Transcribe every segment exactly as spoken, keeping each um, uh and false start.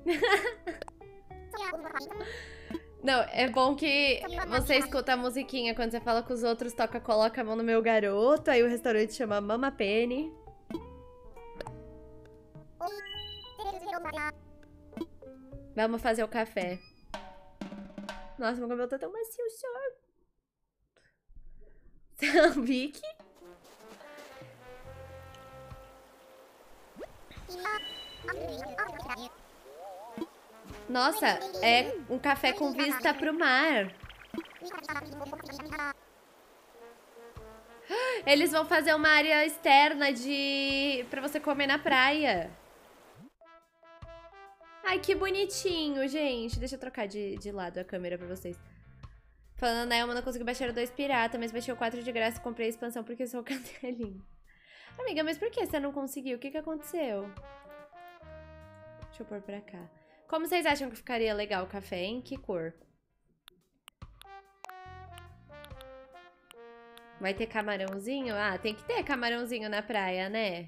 Não, é bom que você escuta a musiquinha quando você fala com os outros, toca Coloca a Mão no Meu Garoto, aí o restaurante chama Mama Penny. Vamos fazer o café. Nossa, meu cabelo tá tão macio, senhor. Vicky? Nossa, é um café com vista pro mar. Eles vão fazer uma área externa de... pra você comer na praia. Ai, que bonitinho, gente. Deixa eu trocar de, de lado a câmera pra vocês. Falando, né, eu não consegui baixar o dois pirata, mas baixei o quatro de graça e comprei a expansão porque sou cantelinho. Amiga, mas por que você não conseguiu? O que que aconteceu? Deixa eu pôr pra cá. Como vocês acham que ficaria legal o café, hein? Que cor? Vai ter camarãozinho? Ah, tem que ter camarãozinho na praia, né?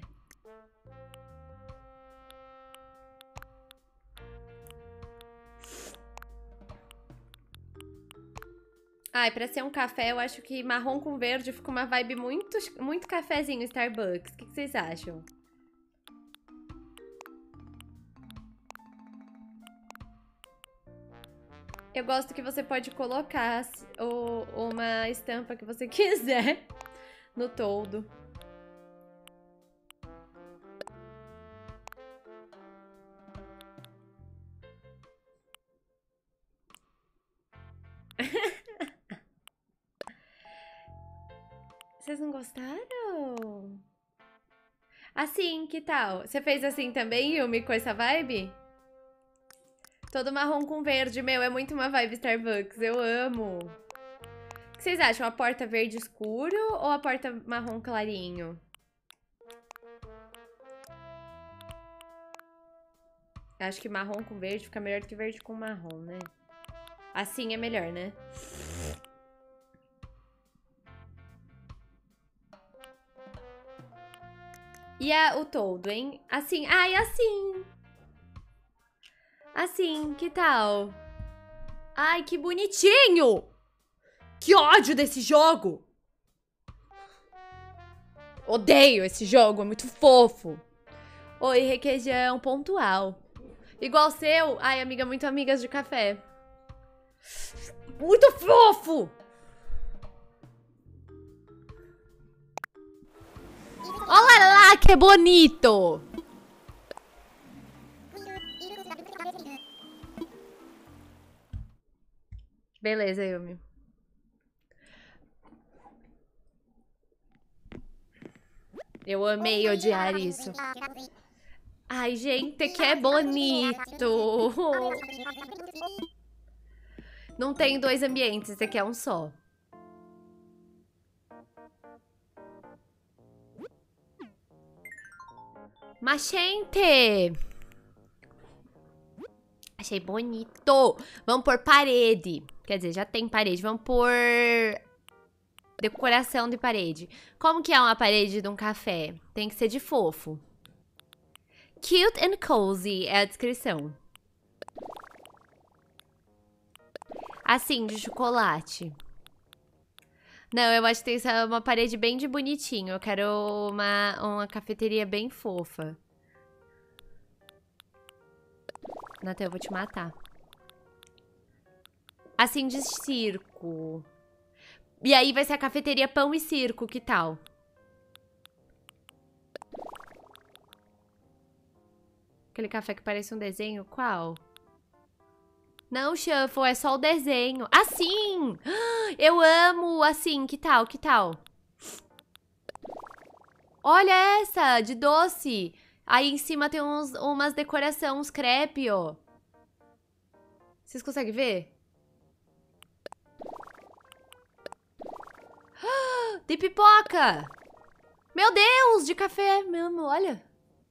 Ai, pra ser um café, eu acho que marrom com verde fica uma vibe muito, muito cafezinho Starbucks. O que que vocês acham? Eu gosto que você pode colocar o, uma estampa que você quiser no toldo. Vocês não gostaram? Assim, que tal? Você fez assim também, Yumi, com essa vibe? Todo marrom com verde, meu, é muito uma vibe Starbucks, eu amo. O que vocês acham? A porta verde escuro ou a porta marrom clarinho? Acho que marrom com verde fica melhor do que verde com marrom, né? Assim é melhor, né? E a, o toldo, hein? Assim, ai, assim. Assim, que tal? Ai, que bonitinho! Que ódio desse jogo! Odeio esse jogo, é muito fofo. Oi, requeijão pontual. Igual seu. Ai, amiga, muito amigas de café. Muito fofo! Olha lá, que bonito! Beleza, Yumi. Eu amei odiar isso. Ai, gente, que é bonito! Não tem dois ambientes, esse aqui é um só. Mas, gente! Achei bonito. Vamos pôr parede. Quer dizer, já tem parede. Vamos pôr decoração de parede. Como que é uma parede de um café? Tem que ser de fofo. Cute and cozy é a descrição. Assim, de chocolate. Não, eu acho que tem que ser uma parede bem de bonitinho. Eu quero uma, uma cafeteria bem fofa. Natan, eu vou te matar. Assim, de circo. E aí vai ser a cafeteria Pão e Circo, que tal? Aquele café que parece um desenho, qual? Não, Shuffle, é só o desenho. Assim! Eu amo assim, que tal, que tal? Olha essa, de doce. Aí em cima tem uns, umas decorações, uns crepe, ó. Vocês conseguem ver? De pipoca! Meu Deus, de café mesmo, olha.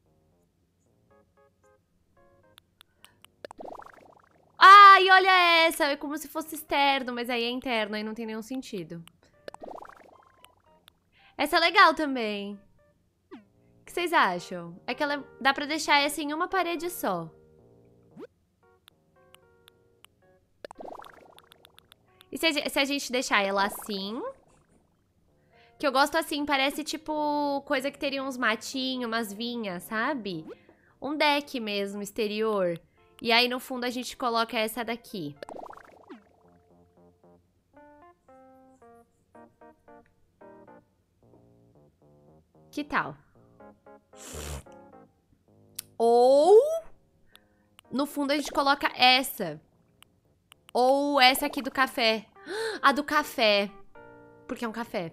Ai, olha essa, é como se fosse externo, mas aí é interno, aí não tem nenhum sentido. Essa é legal também. O que vocês acham? É que ela dá pra deixar essa em uma parede só. E se a, se a gente deixar ela assim... Que eu gosto assim, parece tipo coisa que teria uns matinhos, umas vinhas, sabe? Um deck mesmo, exterior. E aí no fundo a gente coloca essa daqui. Que tal? Ou no fundo a gente coloca essa. Ou essa aqui do café. A do café. Porque é um café.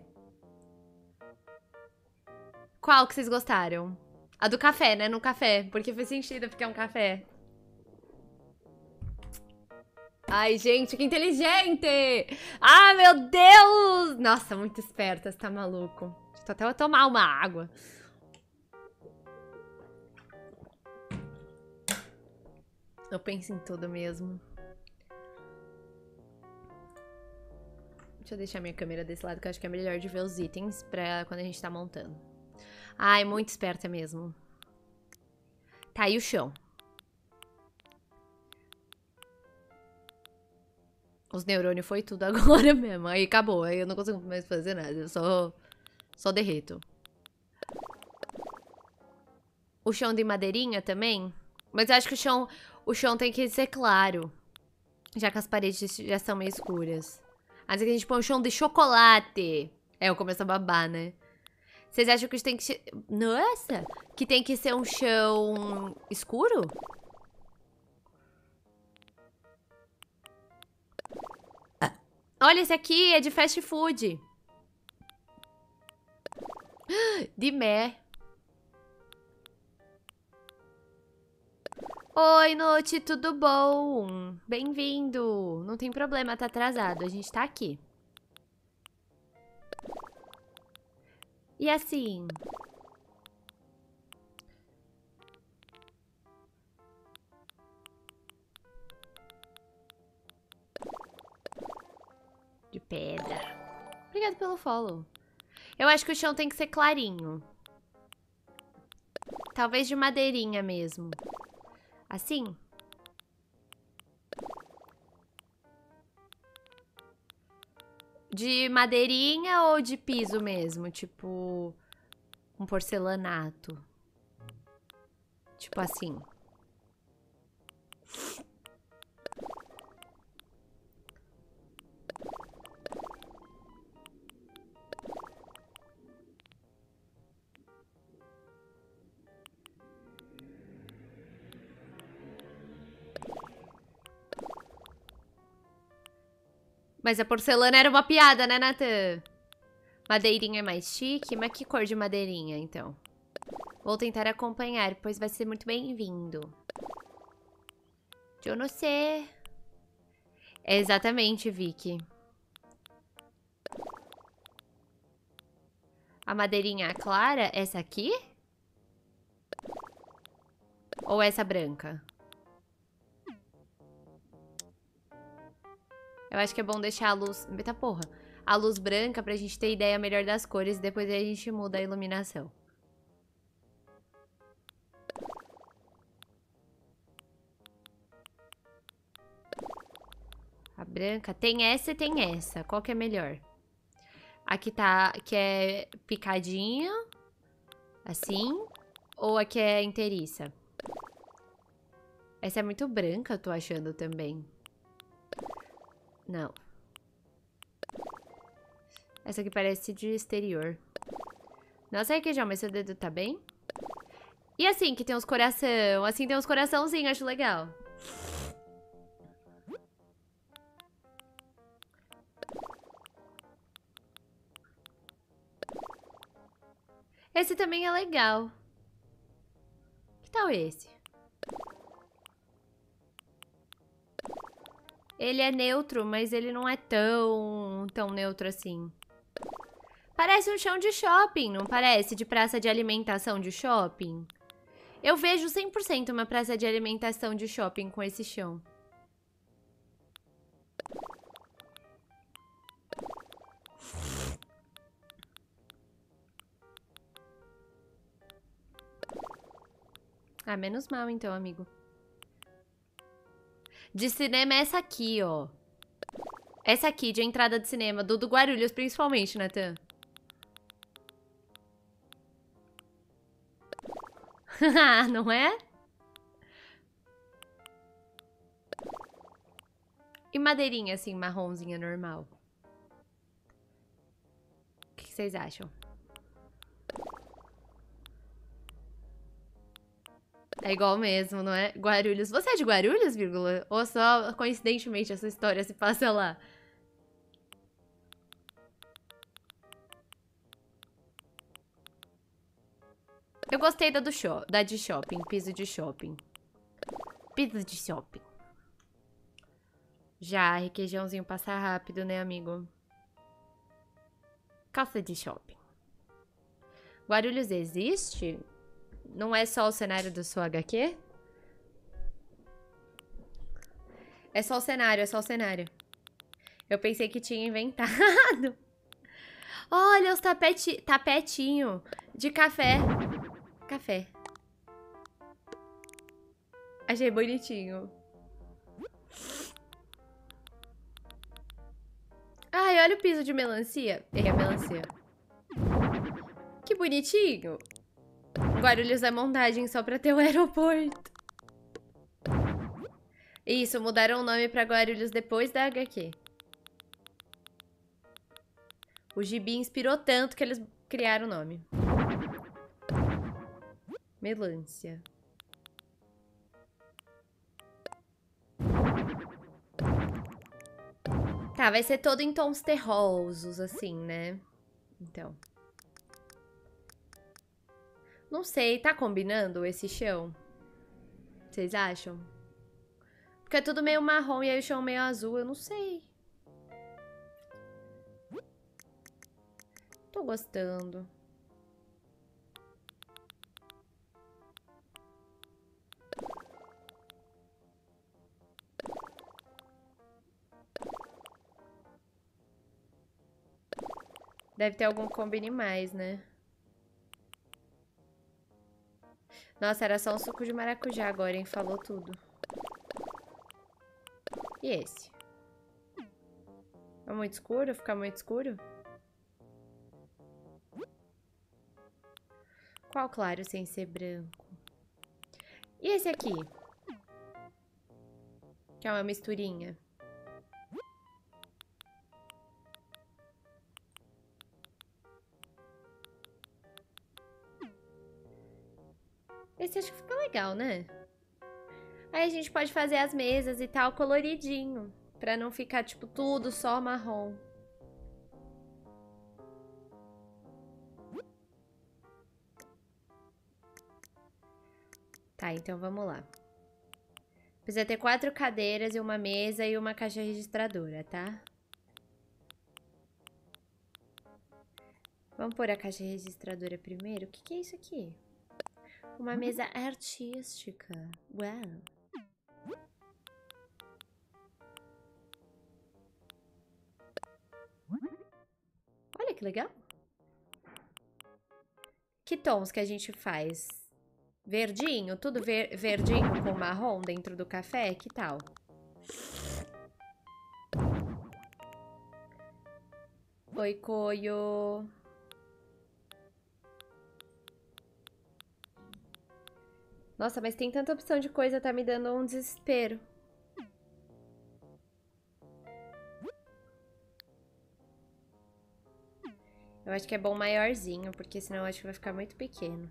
Qual que vocês gostaram? A do café, né? No café. Porque faz sentido, porque é um café. Ai, gente, que inteligente! Ah, meu Deus! Nossa, muito esperta, você tá maluco. Tô até a tomar uma água. Eu penso em tudo mesmo. Deixa eu deixar minha câmera desse lado, que eu acho que é melhor de ver os itens pra quando a gente tá montando. Ai, muito esperta mesmo. Tá, e o chão? Os neurônios foi tudo agora mesmo. Aí acabou, aí eu não consigo mais fazer nada. Eu só, só derreto. O chão de madeirinha também? Mas eu acho que o chão, o chão tem que ser claro. Já que as paredes já são meio escuras. Às vezes a gente põe um chão de chocolate. É, eu começo a babar, né? Vocês acham que tem que ser... Nossa! Que tem que ser um chão escuro? Olha, esse aqui é de fast food. De mé. Oi, Noite, tudo bom? Bem-vindo. Não tem problema, tá atrasado. A gente tá aqui. E assim... De pedra. Obrigado pelo follow. Eu acho que o chão tem que ser clarinho. Talvez de madeirinha mesmo. Assim? De madeirinha ou de piso mesmo? Tipo... um porcelanato. Tipo assim. Mas a porcelana era uma piada, né, Nathan? Madeirinha é mais chique? Mas que cor de madeirinha, então? Vou tentar acompanhar, pois vai ser muito bem-vindo. Eu não sei. É exatamente, Vicky. A madeirinha clara, essa aqui? Ou essa branca? Eu acho que é bom deixar a luz... Eita porra! A luz branca pra gente ter ideia melhor das cores e depois a gente muda a iluminação. A branca tem essa e tem essa. Qual que é melhor? Aqui tá... que é picadinho. Assim. Ou aqui é inteiriça? Essa é muito branca, eu tô achando também. Não. Essa aqui parece de exterior. Nossa, requeijão, mas seu dedo tá bem? E assim, que tem uns coração. Assim tem uns coraçãozinhos, acho legal. Esse também é legal. Que tal esse? Ele é neutro, mas ele não é tão, tão neutro assim. Parece um chão de shopping, não parece? De praça de alimentação de shopping. Eu vejo cem por cento uma praça de alimentação de shopping com esse chão. Ah, menos mal então, amigo. De cinema é essa aqui, ó. Essa aqui, de entrada de cinema, do do Guarulhos, principalmente, Nathan. Não é? E madeirinha, assim, marronzinha, normal. O que vocês acham? É igual mesmo, não é? Guarulhos. Você é de Guarulhos, vírgula? Ou só, coincidentemente, essa história se passa lá? Eu gostei da do show, da de shopping, piso de shopping. Piso de shopping. Já, requeijãozinho passa rápido, né, amigo? Calça de shopping. Guarulhos existe? Não é só o cenário do seu H Q? É só o cenário, é só o cenário. Eu pensei que tinha inventado. Olha os tapete, tapetinho de café. Café. Achei bonitinho. Ai, olha o piso de melancia. Errei a melancia. Que bonitinho. Guarulhos é montagem só pra ter o aeroporto. Isso, mudaram o nome pra Guarulhos depois da H Q. O gibi inspirou tanto que eles criaram o nome. Melancia. Tá, vai ser todo em tons terrosos, assim, né? Então. Não sei, tá combinando esse chão? Vocês acham? Porque é tudo meio marrom e aí o chão meio azul, eu não sei. Tô gostando. Deve ter algum que combine mais, né? Nossa, era só um suco de maracujá agora, hein? Falou tudo. E esse? É muito escuro? Fica muito escuro? Qual claro sem ser branco? E esse aqui? Que é uma misturinha. Esse acho que fica legal, né? Aí a gente pode fazer as mesas e tal coloridinho. Pra não ficar, tipo, tudo só marrom. Tá, então vamos lá. Precisa ter quatro cadeiras e uma mesa e uma caixa registradora, tá? Vamos pôr a caixa registradora primeiro? O que, que é isso aqui? Uma mesa artística. Uau! Olha que legal! Que tons que a gente faz? Verdinho? Tudo ver verdinho com marrom dentro do café? Que tal? Oi, Coio! Nossa, mas tem tanta opção de coisa, tá me dando um desespero. Eu acho que é bom maiorzinho, porque senão eu acho que vai ficar muito pequeno.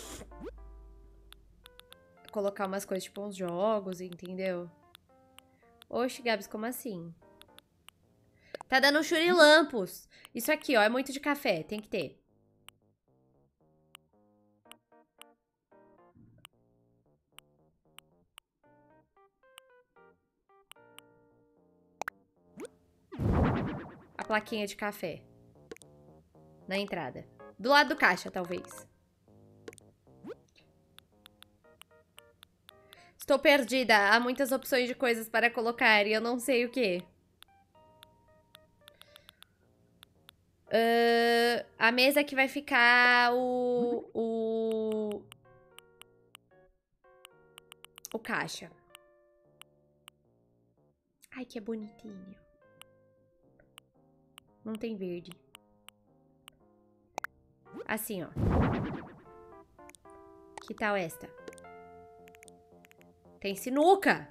Colocar umas coisas, tipo uns jogos, entendeu? Oxe, Gabs, como assim? Tá dando churilampos. Isso aqui, ó, é muito de café, tem que ter. A plaquinha de café. Na entrada. Do lado do caixa, talvez. Estou perdida. Há muitas opções de coisas para colocar e eu não sei o que. Uh, a mesa que vai ficar o... O... O caixa. Ai, que bonitinho. Não tem verde. Assim, ó. Que tal esta? Tem sinuca!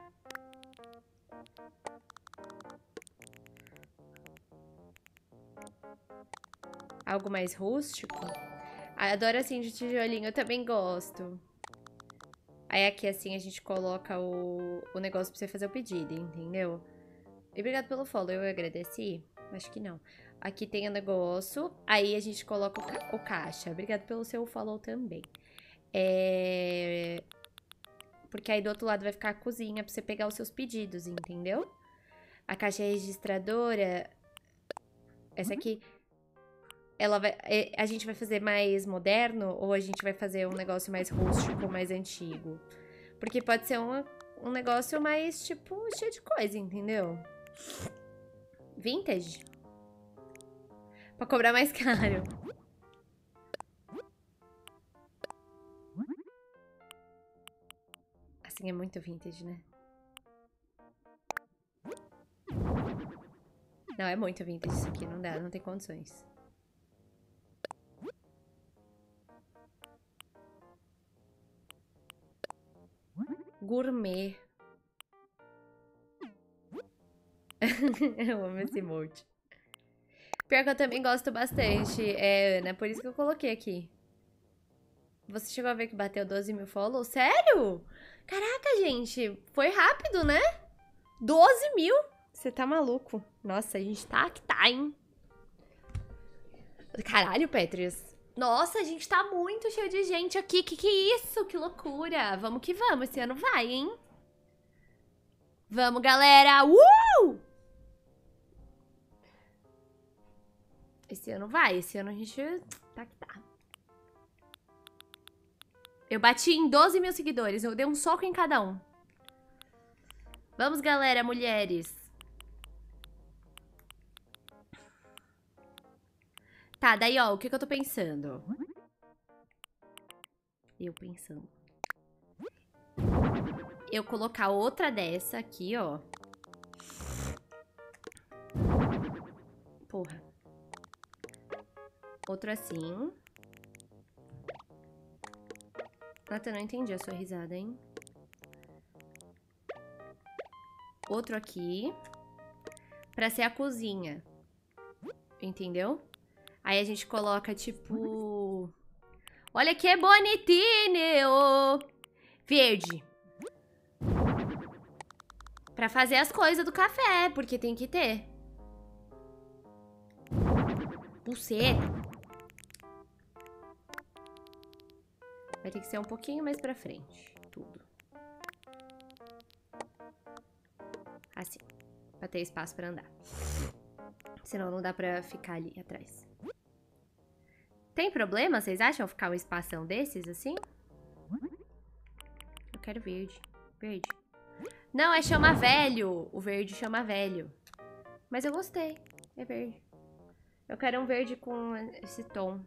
Algo mais rústico? Ah, adoro assim de tijolinho, eu também gosto. Aí aqui assim a gente coloca o, o negócio pra você fazer o pedido, entendeu? E obrigado pelo follow, eu agradeci? Acho que não. Aqui tem o negócio, aí a gente coloca o, ca o caixa. Obrigado pelo seu follow também. É... Porque aí do outro lado vai ficar a cozinha pra você pegar os seus pedidos, entendeu? A caixa registradora... Essa aqui... Ela vai, a gente vai fazer mais moderno ou a gente vai fazer um negócio mais rústico, mais antigo? Porque pode ser um, um negócio mais, tipo, cheio de coisa, entendeu? Vintage? Pra cobrar mais caro. Assim é muito vintage, né? Não, é muito vintage isso aqui, não dá, não tem condições. Gourmet. Eu amo esse emote. Pior que eu também gosto bastante, é, Ana, por isso que eu coloquei aqui. Você chegou a ver que bateu doze mil follows? Sério? Caraca, gente, foi rápido, né? doze mil? Você tá maluco. Nossa, a gente tá que tá, hein? Caralho, Petrius. Nossa, a gente tá muito cheio de gente aqui. Que que é isso? Que loucura. Vamos que vamos. Esse ano vai, hein? Vamos, galera. Uh! Esse ano vai. Esse ano a gente tá que tá. Eu bati em doze mil seguidores. Eu dei um soco em cada um. Vamos, galera, mulheres. Tá, daí, ó, o que que eu tô pensando? Eu pensando. Eu colocar outra dessa aqui, ó. Porra. Outro assim. Nata, não entendi a sua risada, hein? Outro aqui. Pra ser a cozinha. Entendeu? Aí a gente coloca, tipo... Olha que bonitinho! Verde. Pra fazer as coisas do café, porque tem que ter. Pulseira. Vai ter que ser um pouquinho mais pra frente. Tudo. Assim. Pra ter espaço pra andar. Senão não dá pra ficar ali atrás. Tem problema, vocês acham, ficar um espação desses, assim? Eu quero verde. Verde. Não, é chama velho. O verde chama velho. Mas eu gostei. É verde. Eu quero um verde com esse tom.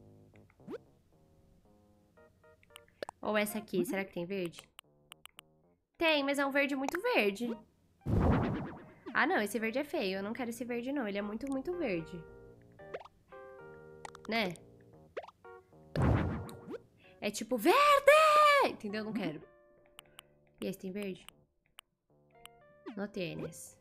Ou essa aqui, será que tem verde? Tem, mas é um verde muito verde. Ah, não, esse verde é feio. Eu não quero esse verde, não. Ele é muito, muito verde. Né? É tipo, verde! Entendeu? Não quero. E esse tem verde? No tênis.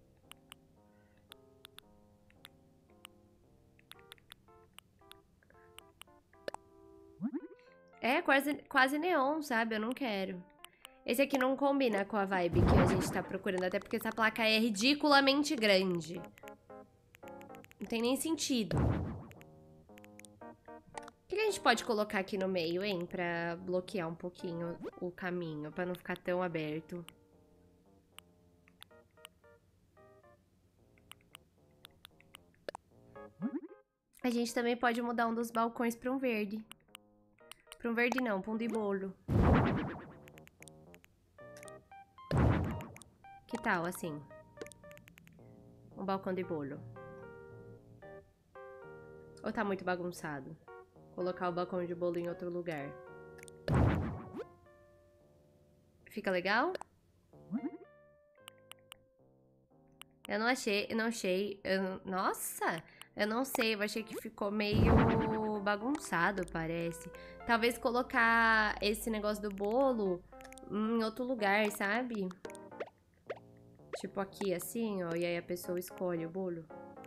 É quase, quase neon, sabe? Eu não quero. Esse aqui não combina com a vibe que a gente tá procurando. Até porque essa placa é ridiculamente grande. Não tem nem sentido. O que a gente pode colocar aqui no meio, hein? Pra bloquear um pouquinho o caminho. Pra não ficar tão aberto. A gente também pode mudar um dos balcões pra um verde. Pra um verde não, pra um de bolo. Que tal, assim? Um balcão de bolo. Ou tá muito bagunçado? Colocar o balcão de bolo em outro lugar. Fica legal? Eu não achei, eu não achei, eu, nossa, eu não sei, eu achei que ficou meio bagunçado, parece. Talvez colocar esse negócio do bolo em outro lugar, sabe? Tipo aqui, assim, ó, e aí a pessoa escolhe o bolo.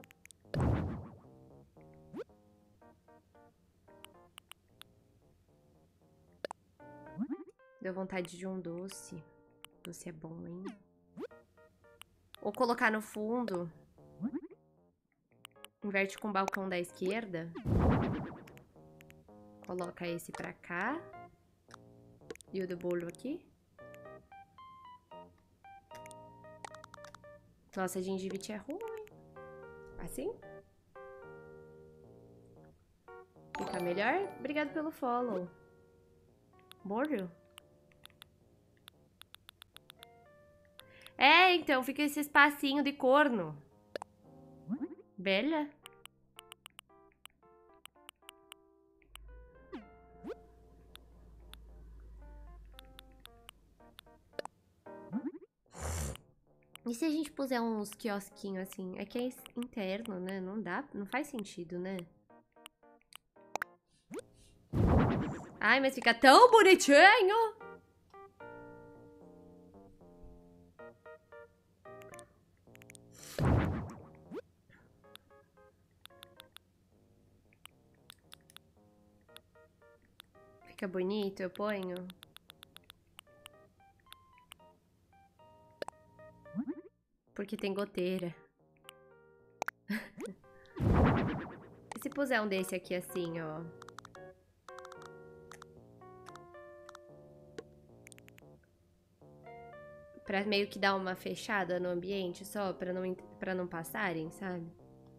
Deu vontade de um doce. Doce é bom, hein? Ou colocar no fundo. Inverte com o balcão da esquerda. Coloca esse pra cá. E o do bolo aqui. Nossa, gengivite é ruim. Assim? Fica melhor? Obrigado pelo follow. Molho? É, então, fica esse espacinho de corno. Bela? E se a gente puser uns quiosquinhos assim? É que é interno, né? Não dá, não faz sentido, né? Ai, mas fica tão bonitinho! Fica bonito, eu ponho. Porque tem goteira. E se puser um desse aqui assim, ó? Pra meio que dar uma fechada no ambiente só, pra não, pra não passarem, sabe?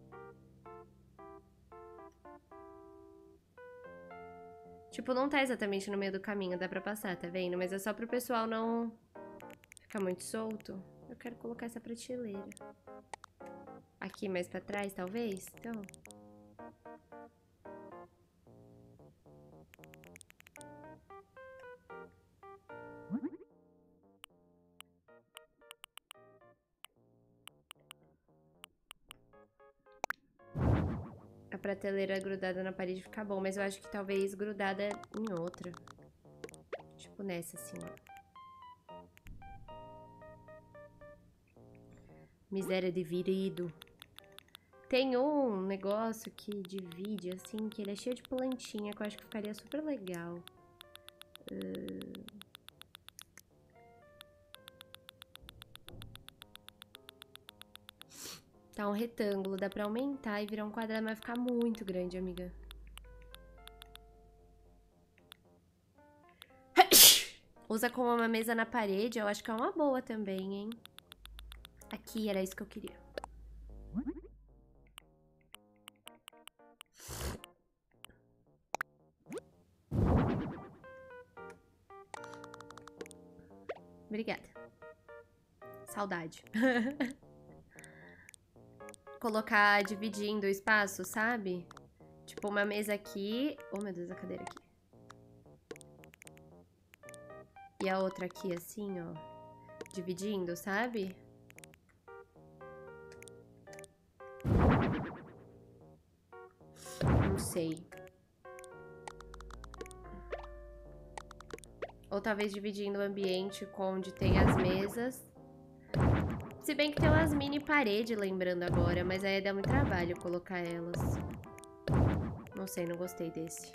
Tipo, não tá exatamente no meio do caminho, dá pra passar, tá vendo? Mas é só pro pessoal não ficar muito solto. Eu quero colocar essa prateleira. Aqui mais pra trás, talvez? Então... A prateleira grudada na parede fica bom, mas eu acho que talvez grudada em outra. Tipo nessa, assim, ó. Miséria de virido. Tem um negócio que divide, assim, que ele é cheio de plantinha, que eu acho que ficaria super legal. Uh... Tá um retângulo, dá pra aumentar e virar um quadrado, mas vai ficar muito grande, amiga. Usa como uma mesa na parede, eu acho que é uma boa também, hein? Aqui, era isso que eu queria. Obrigada. Saudade. Colocar dividindo o espaço, sabe? Tipo, uma mesa aqui... Oh, meu Deus, a cadeira aqui. E a outra aqui, assim, ó. Dividindo, sabe? Não sei. Ou talvez dividindo o ambiente com onde tem as mesas. Se bem que tem umas mini paredes, lembrando agora, mas aí dá muito trabalho colocar elas. Não sei, não gostei desse.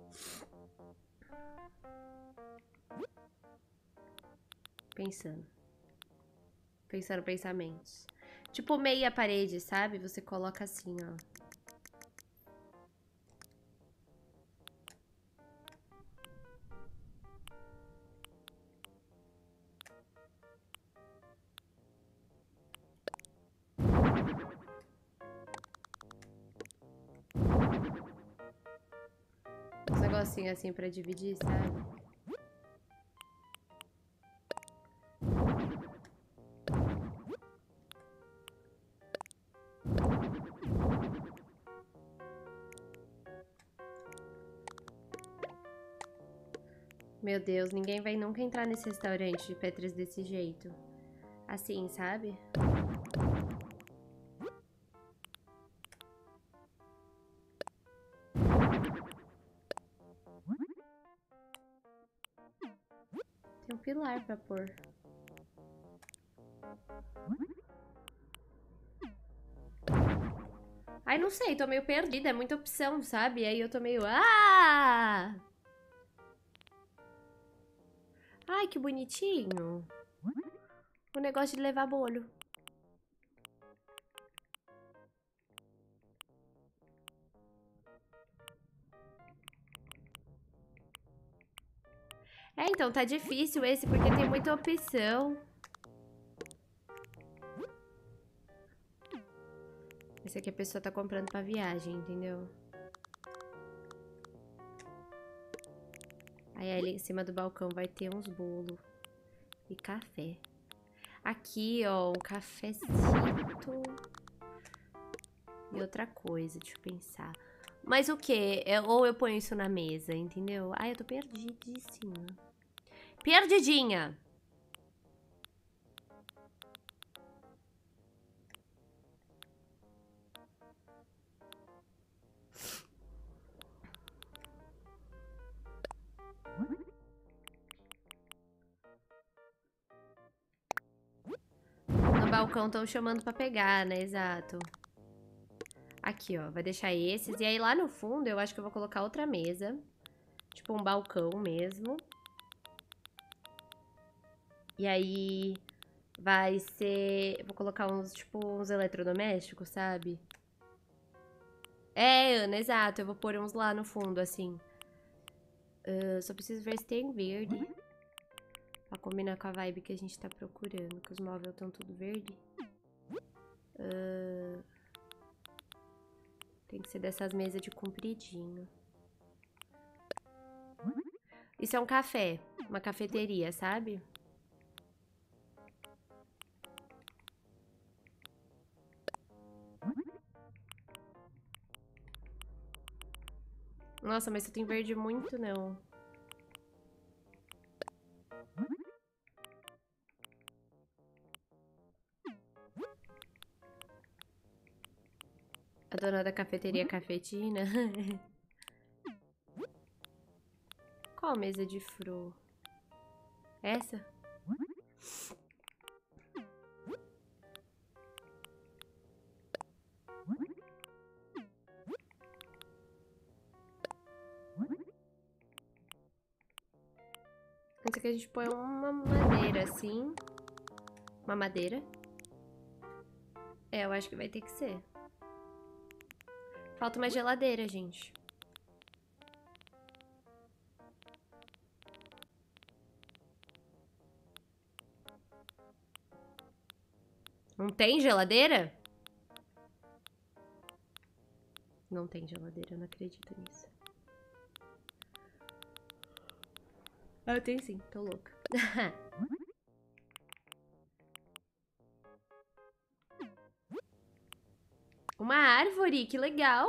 Pensando. Pensando pensamentos. Tipo meia parede, sabe? Você coloca assim, ó. Uns negocinhos assim pra dividir, sabe? Meu Deus, ninguém vai nunca entrar nesse restaurante de Petras desse jeito. Assim, sabe? lugar pra pôr. Ai, não sei, tô meio perdida, é muita opção, sabe? Aí eu tô meio... Ah! Ai, que bonitinho. O negócio de levar bolo. É, então, tá difícil esse porque tem muita opção. Esse aqui a pessoa tá comprando pra viagem, entendeu? Aí ali em cima do balcão vai ter uns bolos e café. Aqui, ó, um cafecito. E outra coisa, deixa eu pensar. Mas o quê? É, ou eu ponho isso na mesa, entendeu? Ai, eu tô perdidíssima. Perdidinha! No balcão estão chamando pra pegar, né? Exato. Aqui, ó. Vai deixar esses. E aí lá no fundo eu acho que eu vou colocar outra mesa. Tipo um balcão mesmo. E aí vai ser... Eu vou colocar uns, tipo, uns eletrodomésticos, sabe? É, Ana, exato. Eu vou pôr uns lá no fundo, assim. Uh, só preciso ver se tem verde. Pra combinar com a vibe que a gente tá procurando. Que os móveis estão tudo verde. Uh, tem que ser dessas mesas de compridinho. Isso é um café. Uma cafeteria, sabe? Nossa, mas você tem verde muito, não. A dona da cafeteria cafetina. Qual mesa de fro? Essa? Essa aqui a gente põe uma madeira assim. Uma madeira. É, eu acho que vai ter que ser. Falta uma geladeira, gente. Não tem geladeira? Não tem geladeira, eu não acredito nisso. Ah, tem sim, tô louca. Uma árvore, que legal!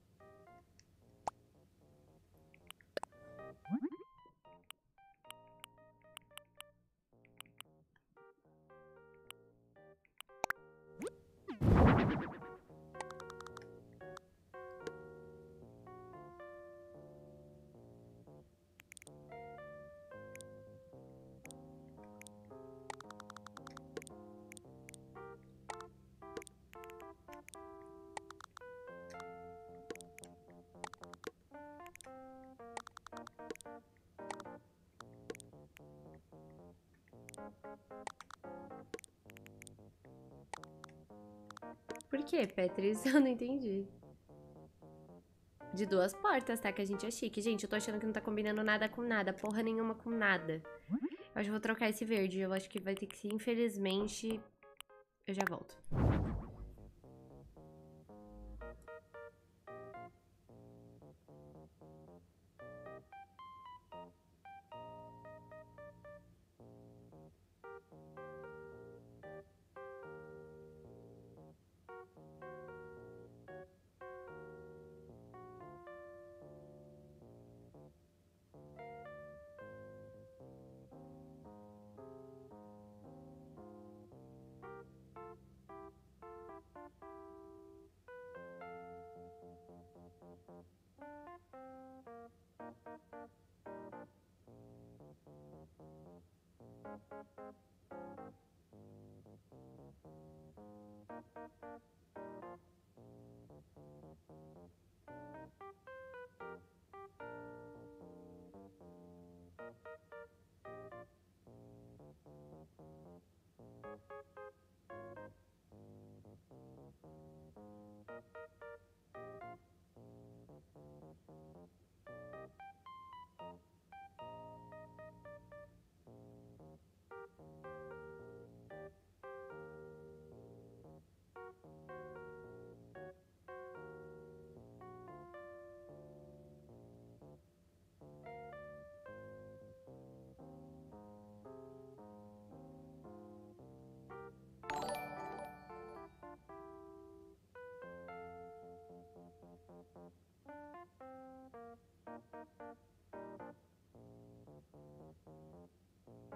Por que, Petris? Eu não entendi. De duas portas, tá? Que a gente é chique. Gente, eu tô achando que não tá combinando nada com nada. Porra nenhuma com nada. Eu acho que vou trocar esse verde. Eu acho que vai ter que ser, infelizmente... Eu já volto.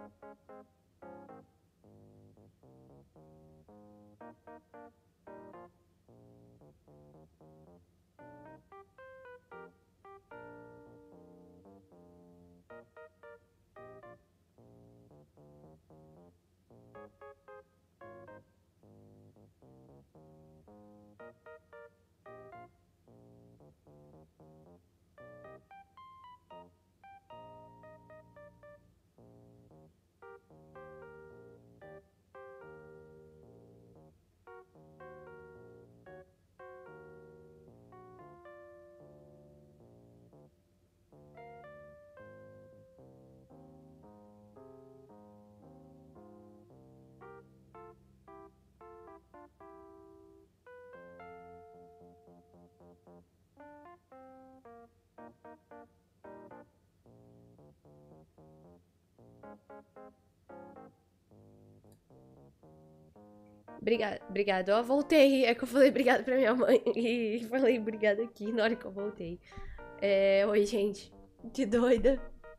Obrigado, obrigado. Ó, voltei. É que eu falei obrigado pra minha mãe e falei obrigado aqui na hora que eu voltei. É, oi, gente. Que doida.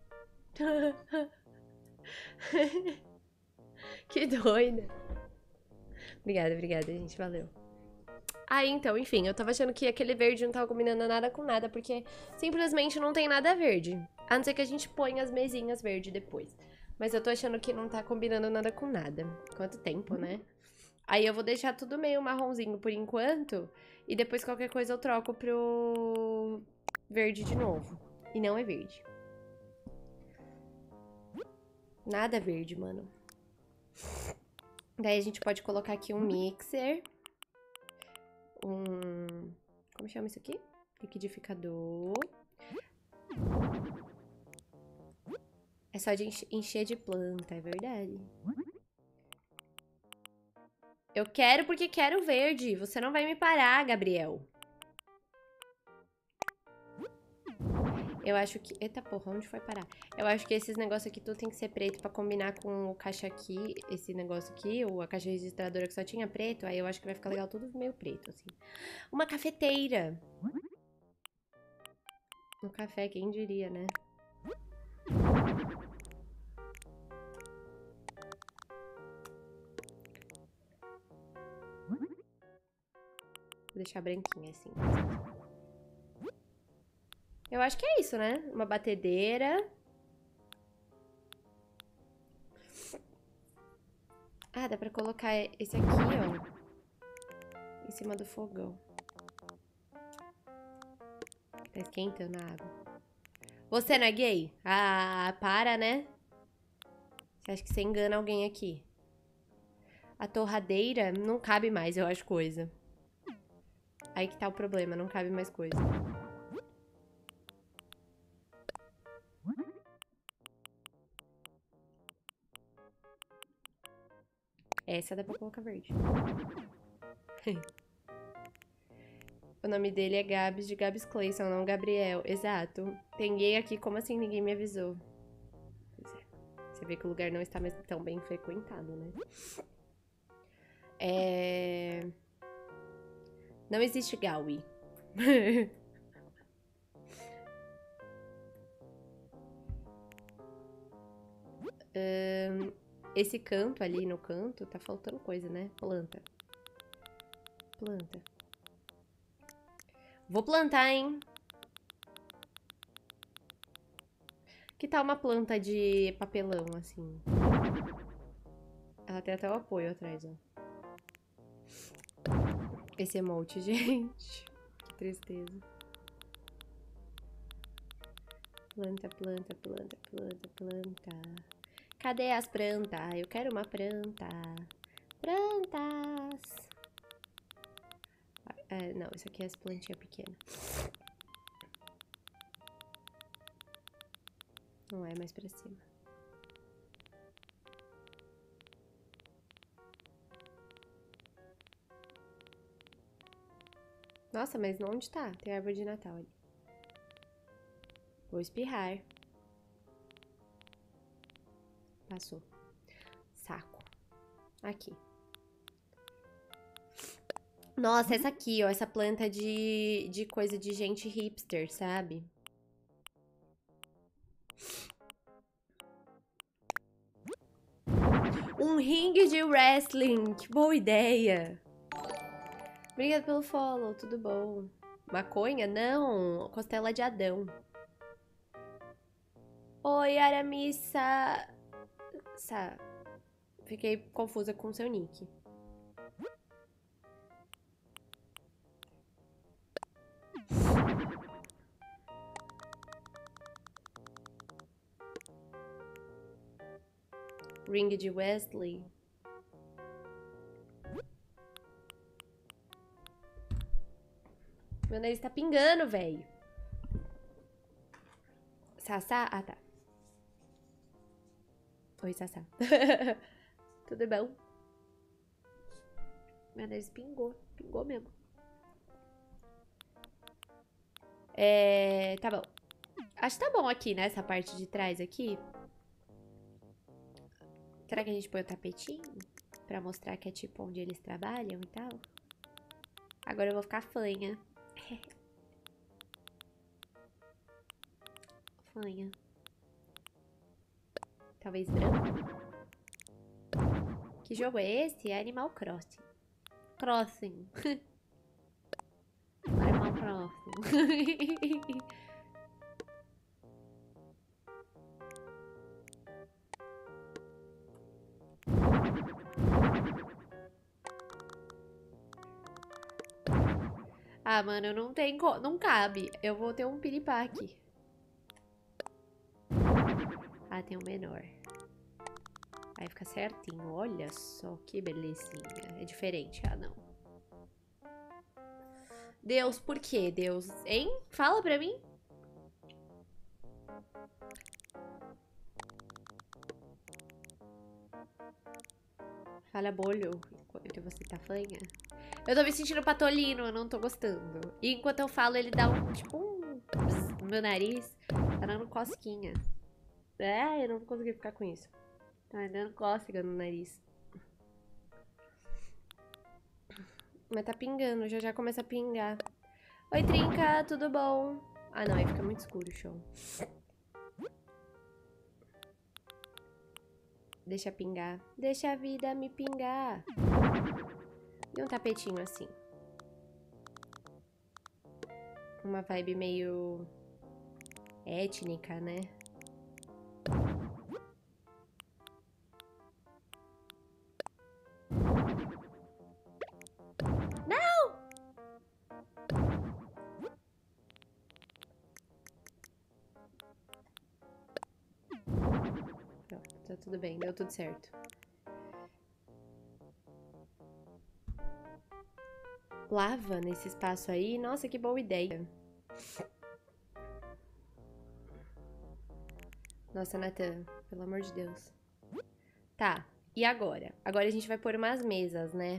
Que doida. Obrigada, obrigada, gente. Valeu. Ah, então, enfim, eu tava achando que aquele verde não tava combinando nada com nada, porque simplesmente não tem nada verde. A não ser que a gente ponha as mesinhas verde depois. Mas eu tô achando que não tá combinando nada com nada. Quanto tempo, né? Aí eu vou deixar tudo meio marronzinho por enquanto. E depois qualquer coisa eu troco pro verde de novo. E não é verde. Nada verde, mano. Daí a gente pode colocar aqui um mixer. Um... Como chama isso aqui? Liquidificador. É só de encher de planta, é verdade. Eu quero porque quero verde. Você não vai me parar, Gabriel. Eu acho que... Eita porra, onde foi parar? Eu acho que esses negócios aqui tudo tem que ser preto pra combinar com o caixa aqui. Esse negócio aqui, ou a caixa registradora que só tinha preto. Aí eu acho que vai ficar legal tudo meio preto, assim. Uma cafeteira. Um café, quem diria, né? Vou deixar branquinha, assim. Eu acho que é isso, né? Uma batedeira. Ah, dá pra colocar esse aqui, ó. Em cima do fogão. Tá esquentando a água. Você não é gay? Ah, para, né? Você acha que você engana alguém aqui? A torradeira não cabe mais, eu acho, coisa. Aí que tá o problema, não cabe mais coisa. Essa dá pra colocar verde. O nome dele é Gabs, de Gabs Clayson, não Gabriel. Exato. Tem gay aqui, como assim ninguém me avisou? Pois é. Você vê que o lugar não está mais tão bem frequentado, né? É... Não existe Gaui. um, esse canto ali no canto, tá faltando coisa, né? Planta. Planta. Vou plantar, hein? Que tal uma planta de papelão, assim? Ela tem até o apoio atrás, ó. Esse emote, gente. Que tristeza. Planta, planta, planta, planta, planta. Cadê as plantas? Eu quero uma planta. Plantas. É, não, isso aqui é as plantinhas pequenas. Não é mais pra cima. Nossa, mas onde tá? Tem árvore de Natal ali. Vou espirrar. Passou. Saco. Aqui. Nossa, essa aqui, ó. Essa planta de, de coisa de gente hipster, sabe? Um ringue de wrestling. Que boa ideia. Obrigada pelo follow, tudo bom. Maconha? Não, costela de Adão. Oi, Aramissa. Sa... Fiquei confusa com seu nick. Ring de Wesley. Meu nariz tá pingando, velho. Sassá? Ah, tá. Oi, Sassá. Tudo bom? Meu nariz pingou. Pingou mesmo. É... Tá bom. Acho que tá bom aqui, né? Essa parte de trás aqui. Será que a gente põe o tapetinho? Pra mostrar que é tipo onde eles trabalham e tal? Agora eu vou ficar fanha. Fanha. Talvez branco. Que jogo é esse? É Animal Crossing. Crossing. Animal Crossing. Ah, mano, não tem... Co... Não cabe. Eu vou ter um piripaque. Ah, tem um menor. Aí fica certinho. Olha só que belezinha. É diferente. Ah, não. Deus, por quê, Deus? Hein? Fala pra mim. Fala, bolho. Enquanto você tá fanha. Eu tô me sentindo patolino, eu não tô gostando. E enquanto eu falo, ele dá um, tipo, um... Bzz, meu nariz tá dando cosquinha. É, eu não consegui ficar com isso. Tá dando cócega no nariz. Mas tá pingando, já já começa a pingar. Oi, Trinca, tudo bom? Ah, não, aí fica muito escuro o chão. Deixa pingar. Deixa a vida me pingar. E um tapetinho assim. Uma vibe meio étnica, né? Não! Pronto, tá tudo bem, deu tudo certo. Lava nesse espaço aí? Nossa, que boa ideia. Nossa, Nathan, pelo amor de Deus. Tá, e agora? Agora a gente vai pôr umas mesas, né?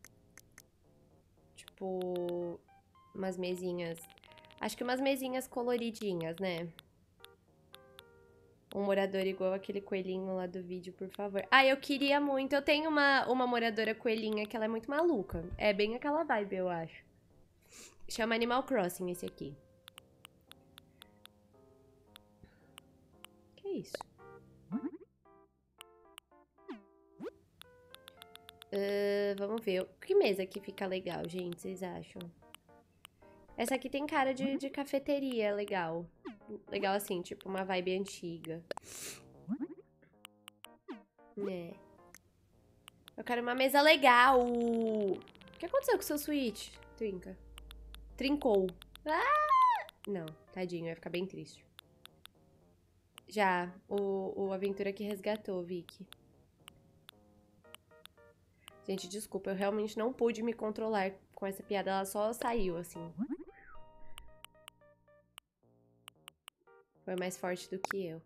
Tipo, umas mesinhas. Acho que umas mesinhas coloridinhas, né? Um morador igual aquele coelhinho lá do vídeo, por favor. Ah, eu queria muito. Eu tenho uma, uma moradora coelhinha que ela é muito maluca. É bem aquela vibe, eu acho. Chama Animal Crossing esse aqui. Que isso? Uh, vamos ver. Que mesa aqui fica legal, gente? Vocês acham? Essa aqui tem cara de, de cafeteria, legal. Legal assim, tipo uma vibe antiga. É. Eu quero uma mesa legal. O que aconteceu com o seu Switch, Trinca? Trincou. Ah! Não, tadinho, vai ficar bem triste. Já, o, o Aventura que resgatou, Vicky. Gente, desculpa, eu realmente não pude me controlar com essa piada, ela só saiu, assim. Foi mais forte do que eu.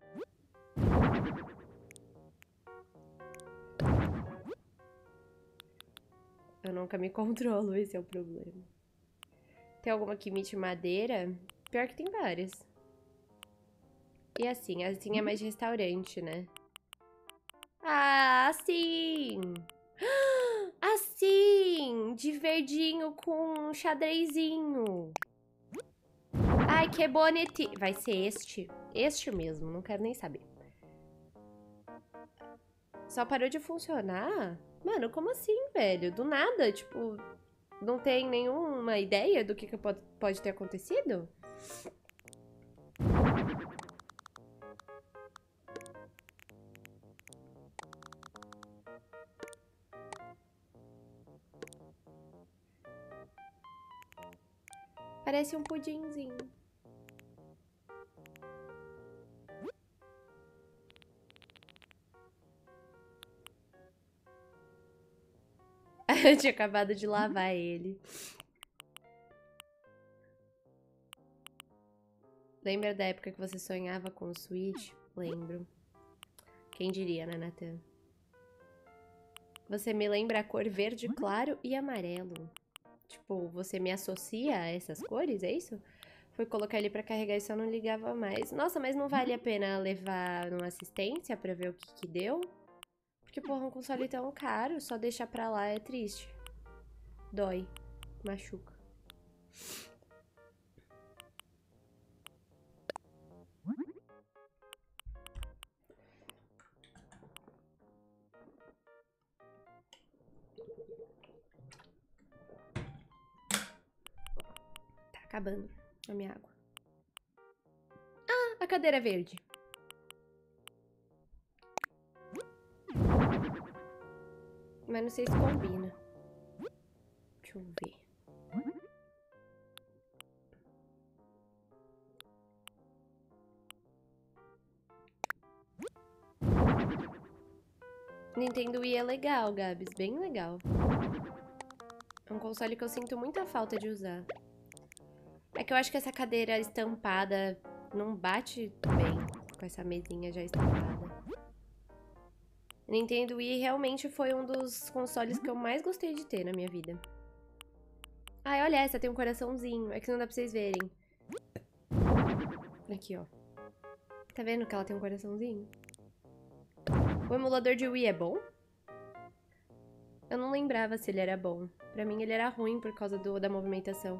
Eu nunca me controlo, esse é o problema. Tem alguma Kimite madeira? Pior que tem várias. E assim, assim é mais de restaurante, né? Ah, sim! Assim! De verdinho com um xadrezinho. Ai, que bonitinho. Vai ser este? Este mesmo, não quero nem saber. Só parou de funcionar? Mano, como assim, velho? Do nada, tipo, não tem nenhuma ideia do que, que pode, pode ter acontecido? Parece um pudinzinho. Eu tinha acabado de lavar ele. Lembra da época que você sonhava com o Switch? Lembro. Quem diria, né, Nathan? Você me lembra a cor verde claro e amarelo. Tipo, você me associa a essas cores, é isso? Fui colocar ele pra carregar e só não ligava mais. Nossa, mas não vale a pena levar numa assistência pra ver o que que deu? Porque, porra, um console tão caro, só deixar pra lá é triste. Dói. Machuca. Tá acabando a minha água. Ah, a cadeira verde. Mas não sei se combina. Deixa eu ver. Nintendo Wii é legal, Gabs. Bem legal. É um console que eu sinto muita falta de usar. É que eu acho que essa cadeira estampada não bate bem com essa mesinha já estampada. Nintendo Wii realmente foi um dos consoles que eu mais gostei de ter na minha vida. Ai, olha essa, tem um coraçãozinho. É que não dá pra vocês verem. Aqui, ó. Tá vendo que ela tem um coraçãozinho? O emulador de Wii é bom? Eu não lembrava se ele era bom. Pra mim ele era ruim por causa do, da movimentação.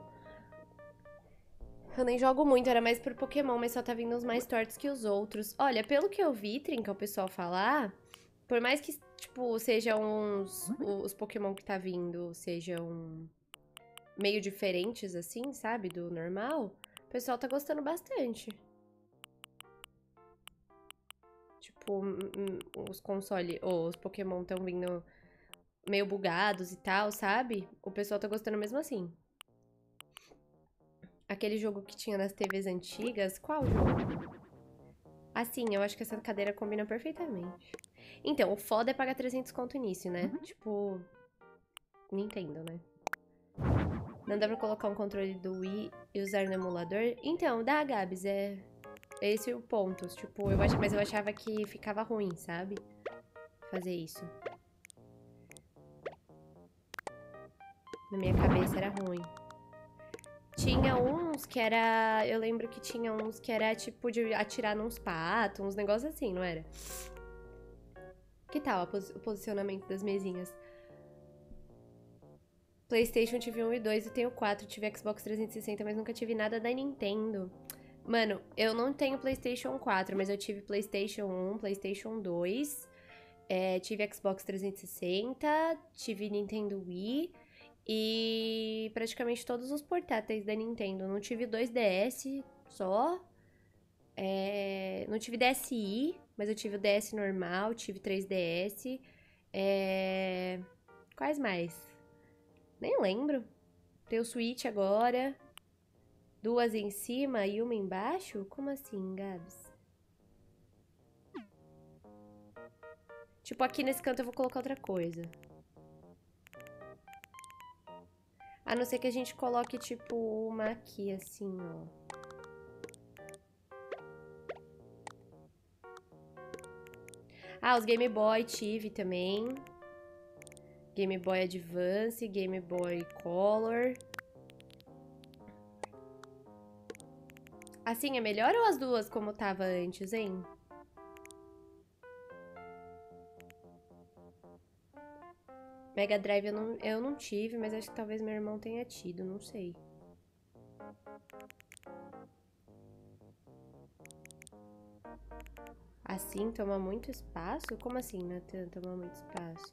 Eu nem jogo muito, era mais por Pokémon, mas só tá vindo uns mais tortos que os outros. Olha, pelo que eu vi, Trinca, o pessoal falar... Por mais que, tipo, sejam uns... Os Pokémon que tá vindo sejam meio diferentes, assim, sabe? Do normal. O pessoal tá gostando bastante. Tipo, os consoles... Ou os Pokémon tão vindo meio bugados e tal, sabe? O pessoal tá gostando mesmo assim. Aquele jogo que tinha nas T Vs antigas, qual jogo? Assim, eu acho que essa cadeira combina perfeitamente. Então, o foda é pagar trezentos conto início, né? Tipo, Nintendo, né? Não dá pra colocar um controle do Wii e usar no emulador? Então, dá, Gabs, é... Esse é o ponto. Tipo, eu ach... mas eu achava que ficava ruim, sabe? Fazer isso. Na minha cabeça era ruim. Tinha uns que era... Eu lembro que tinha uns que era tipo de atirar nos patos, uns negócios assim, não era? Que tal pos o posicionamento das mesinhas? PlayStation tive um e dois e tenho quatro. Tive Xbox trezentos e sessenta, mas nunca tive nada da Nintendo. Mano, eu não tenho PlayStation quatro, mas eu tive PlayStation um, PlayStation dois. É, tive Xbox trezentos e sessenta, tive Nintendo Wii e praticamente todos os portáteis da Nintendo. Não tive dois D S só. É, não tive D S i, mas eu tive o D S normal, tive três D S. É, quais mais? Nem lembro. Tem o Switch agora. Duas em cima e uma embaixo? Como assim, Gabs? Tipo, aqui nesse canto eu vou colocar outra coisa. A não ser que a gente coloque, tipo, uma aqui, assim, ó. Ah, os Game Boy tive também. Game Boy Advance, Game Boy Color. Assim é melhor ou as duas como tava antes, hein? Mega Drive eu não, eu não tive, mas acho que talvez meu irmão tenha tido, não sei. Assim toma muito espaço? Como assim, Nathan? Toma muito espaço?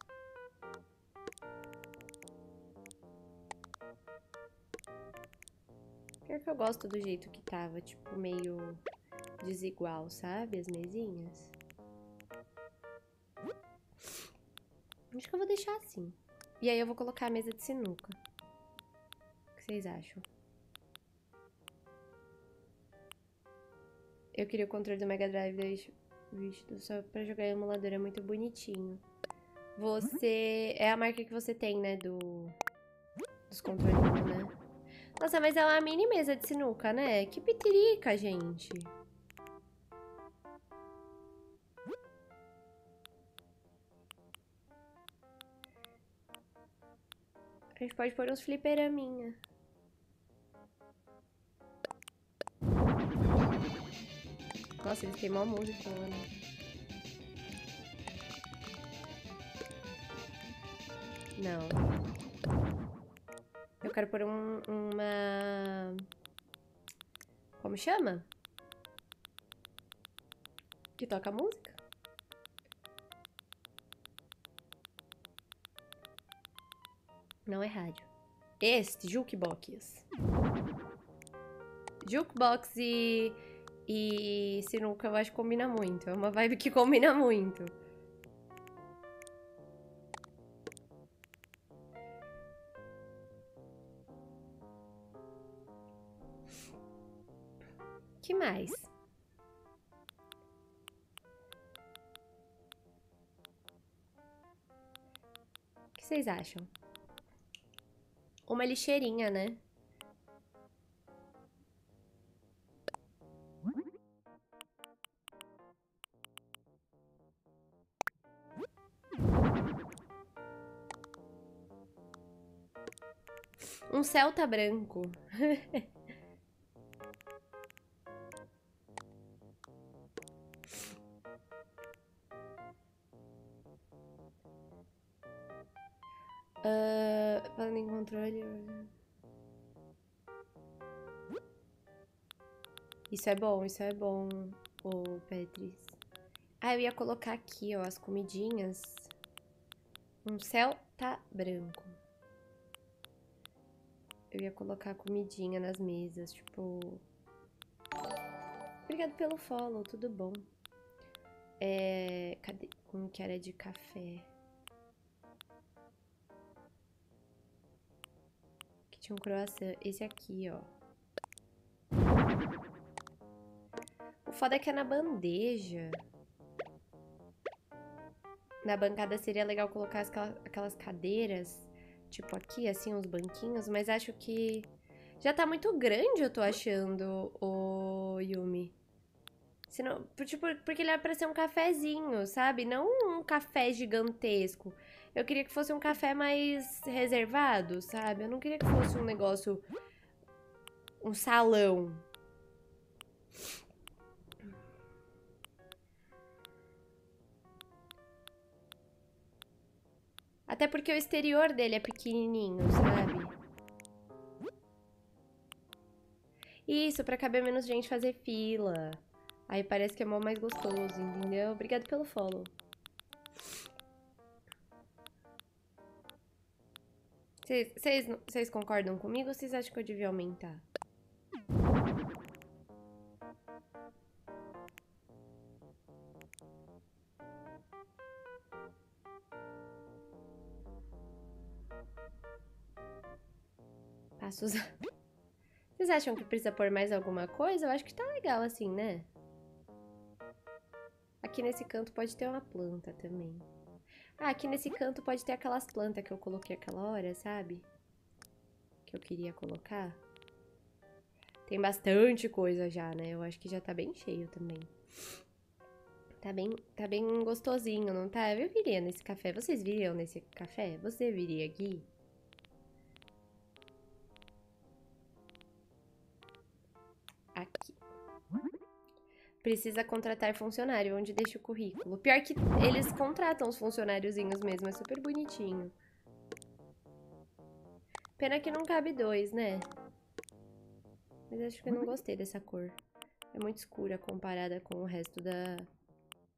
Pior que eu gosto do jeito que tava, tipo, meio desigual, sabe? As mesinhas. Acho que eu vou deixar assim. E aí eu vou colocar a mesa de sinuca. O que vocês acham? Eu queria o controle do Mega Drive visto só pra jogar em emulador, é muito bonitinho. Você... é a marca que você tem, né? Do... dos controlinhos, né? Nossa, mas é uma mini mesa de sinuca, né? Que pitirica, gente. A gente pode pôr uns fliperaminha. Nossa, eles têm mó música, né? Não. Eu quero pôr um, uma... como chama? Que toca música? Não é rádio. Este, jukebox. Jukebox e... e sinuca eu acho que combina muito. É uma vibe que combina muito. Que mais? O que vocês acham? Uma lixeirinha, né? Um Celta branco. uh, falando em controle... Isso é bom, isso é bom, ô Petris. Ah, eu ia colocar aqui, ó, as comidinhas. Um Celta branco. Eu ia colocar a comidinha nas mesas, tipo... Obrigado pelo follow, tudo bom. É... Cadê? Um que era de café. Que tinha um croissant. Esse aqui, ó. O foda é que é na bandeja. Na bancada seria legal colocar aquelas cadeiras, tipo aqui, assim, uns banquinhos, mas acho que já tá muito grande, eu tô achando, o Yumi. Senão, tipo, porque ele é pra ser um cafezinho, sabe? Não um café gigantesco. Eu queria que fosse um café mais reservado, sabe? Eu não queria que fosse um negócio... um salão. Até porque o exterior dele é pequenininho, sabe? Isso, pra caber menos gente fazer fila. Aí parece que é mó mais gostoso, entendeu? Obrigado pelo follow. Vocês concordam comigo ou vocês acham que eu devia aumentar? Passos... Vocês acham que precisa pôr mais alguma coisa? Eu acho que tá legal assim, né? Aqui nesse canto pode ter uma planta também. Ah, aqui nesse canto pode ter aquelas plantas que eu coloquei aquela hora, sabe? Que eu queria colocar. Tem bastante coisa já, né? Eu acho que já tá bem cheio também. Tá bem, tá bem gostosinho, não tá? Eu viria nesse café. Vocês viriam nesse café? Você viria aqui? Aqui. Precisa contratar funcionário, onde deixa o currículo. Pior que eles contratam os funcionáriozinhos mesmo, é super bonitinho. Pena que não cabe dois, né? Mas acho que eu não gostei dessa cor. É muito escura comparada com o resto da,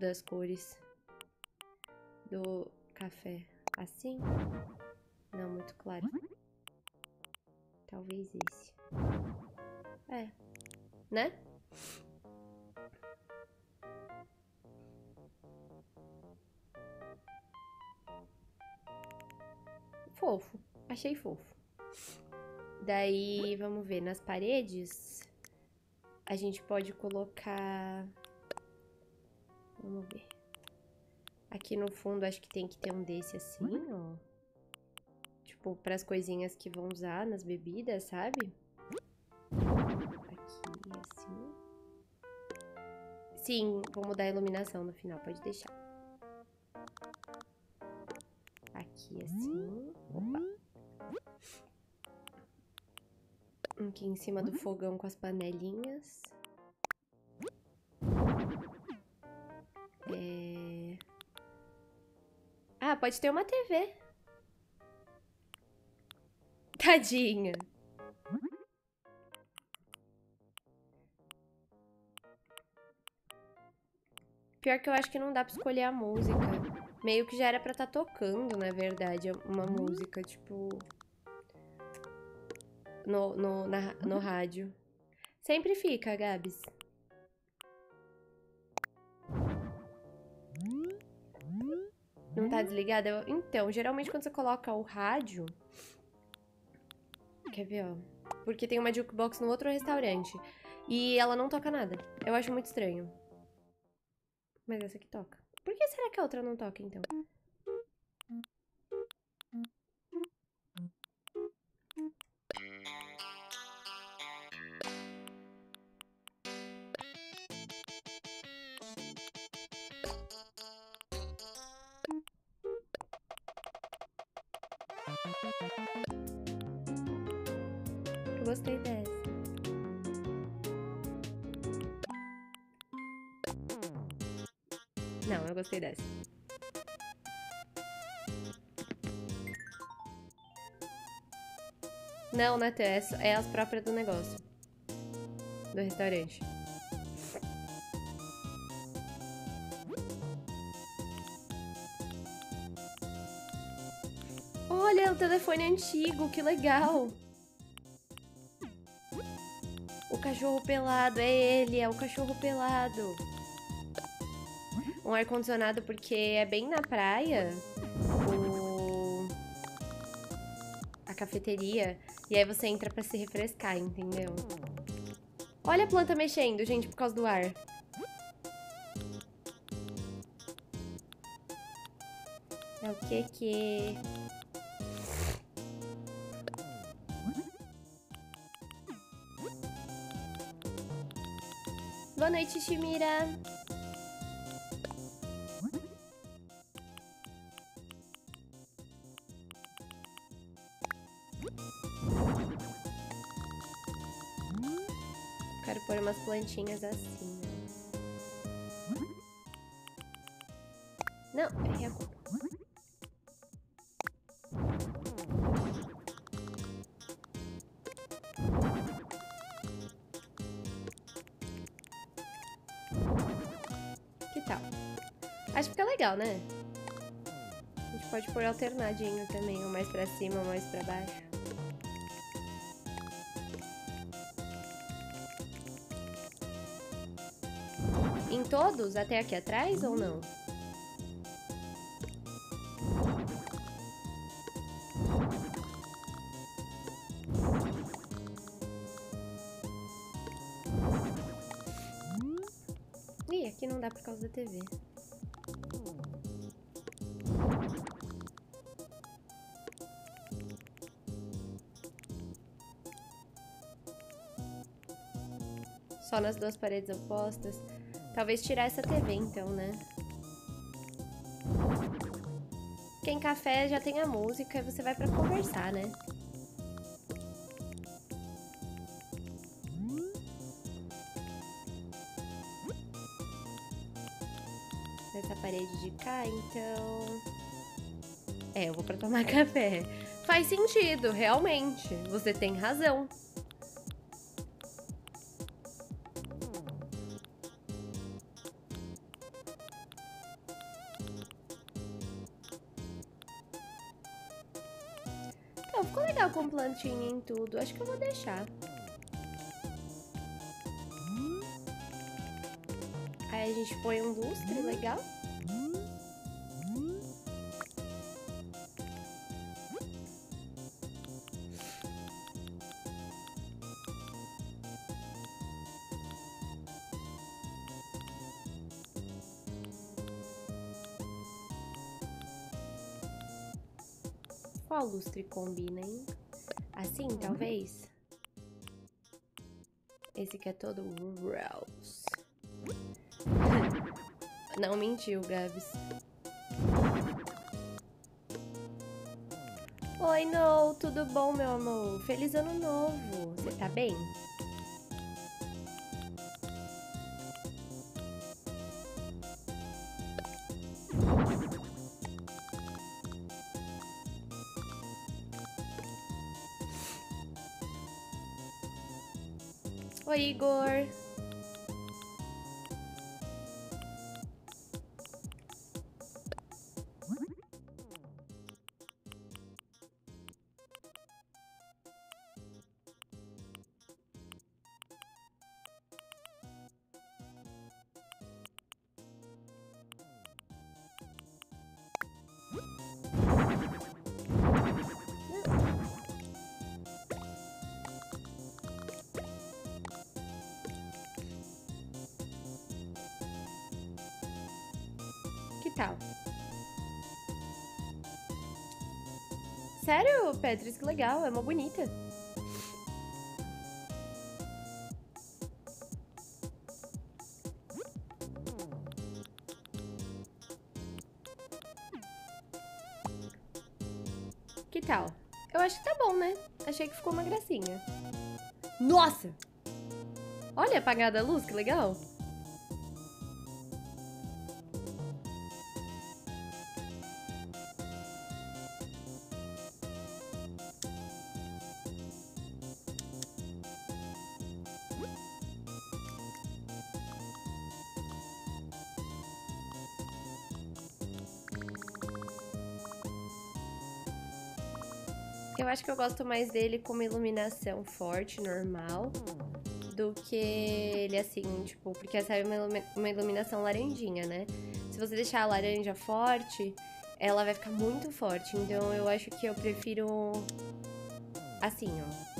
das cores do café. Assim? Não, muito claro. Talvez esse. É. Né? Fofo. Achei fofo. Daí, vamos ver. Nas paredes, a gente pode colocar... Vamos ver. Aqui no fundo, acho que tem que ter um desse assim, ó. Tipo, pras coisinhas que vão usar nas bebidas, sabe? Aqui, assim. Sim, vou mudar a iluminação no final, pode deixar. Aqui, assim. Opa. Aqui em cima do fogão com as panelinhas. É... Ah, pode ter uma T V. Tadinha. Pior que eu acho que não dá pra escolher a música. Meio que já era pra estar tocando, na verdade, uma música, tipo... No, no, na, no rádio. Sempre fica, Gabs. Não tá desligada? Eu... Então, geralmente quando você coloca o rádio... Quer ver, ó? Porque tem uma jukebox no outro restaurante. E ela não toca nada. Eu acho muito estranho. Mas essa aqui toca. Por que será que a outra não toca, então? Eu gostei dessa. Não, eu gostei dessa. Não, Nath, é, é as próprias do negócio. Do restaurante. Olha, o telefone antigo, que legal. O cachorro pelado, é ele, é o cachorro pelado. Um ar-condicionado porque é bem na praia. O... A cafeteria. E aí você entra pra se refrescar, entendeu? Olha a planta mexendo, gente, por causa do ar. É o que que... Boa noite, Shimira. Quero pôr umas plantinhas assim. Não, errei a cor. Que tal? Acho que fica legal, né? A gente pode pôr alternadinho também, um mais pra cima, um mais pra baixo. Em todos? Até aqui atrás ou não? Ih, aqui não dá por causa da T V. Só nas duas paredes opostas. Talvez tirar essa T V, então, né? Porque em café já tem a música e você vai pra conversar, né? Essa parede de cá, então... É, eu vou pra tomar café. Faz sentido, realmente. Você tem razão. Então, ficou legal com plantinha em tudo. Acho que eu vou deixar. Aí a gente põe um lustre legal. Qual lustre combina, hein? Assim, talvez? Esse aqui é todo Rose. Não mentiu, Gabs. Oi, No, tudo bom, meu amor? Feliz ano novo. Você tá bem? Oi, Igor. Que tal? Sério, Petris, que legal, é uma bonita. Que tal? Eu acho que tá bom, né? Achei que ficou uma gracinha. Nossa! Olha, apagada a luz, que legal. Eu acho que eu gosto mais dele com uma iluminação forte, normal, do que ele assim, tipo, porque essa é uma, uma iluminação laranjinha, né? Se você deixar a laranja forte, ela vai ficar muito forte, então eu acho que eu prefiro assim, ó.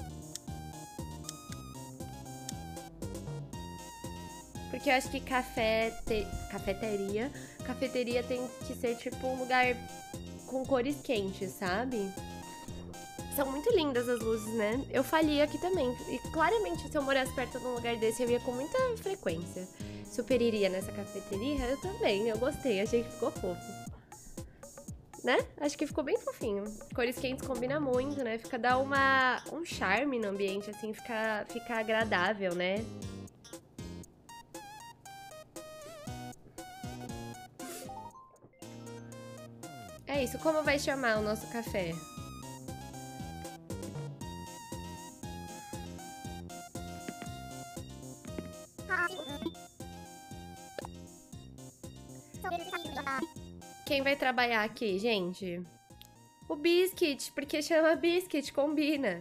Porque eu acho que café, te... cafeteria, cafeteria tem que ser tipo um lugar com cores quentes, sabe? São muito lindas as luzes, né? Eu falia aqui também. E claramente, se eu morasse perto de um lugar desse, eu ia com muita frequência. Super iria nessa cafeteria, eu também. Eu gostei, achei que ficou fofo. Né? Acho que ficou bem fofinho. Cores quentes combina muito, né? Fica, dá uma, um charme no ambiente, assim, fica, fica agradável, né? É isso, como vai chamar o nosso café? Quem vai trabalhar aqui, gente? O Biscuit, porque chama Biscuit, combina.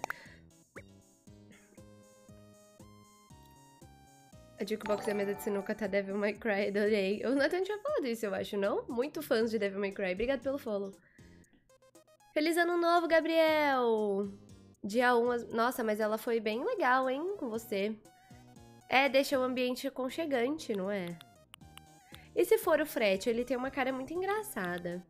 A Jukebox é mesa de sinuca, tá Devil May Cry, adorei. O Nathan tinha falado isso, eu acho, não? Muito fãs de Devil May Cry. Obrigado pelo follow. Feliz ano novo, Gabriel! Dia um, nossa, mas ela foi bem legal, hein, com você. É, deixa o ambiente aconchegante, não é? E se for o frete, ele tem uma cara muito engraçada.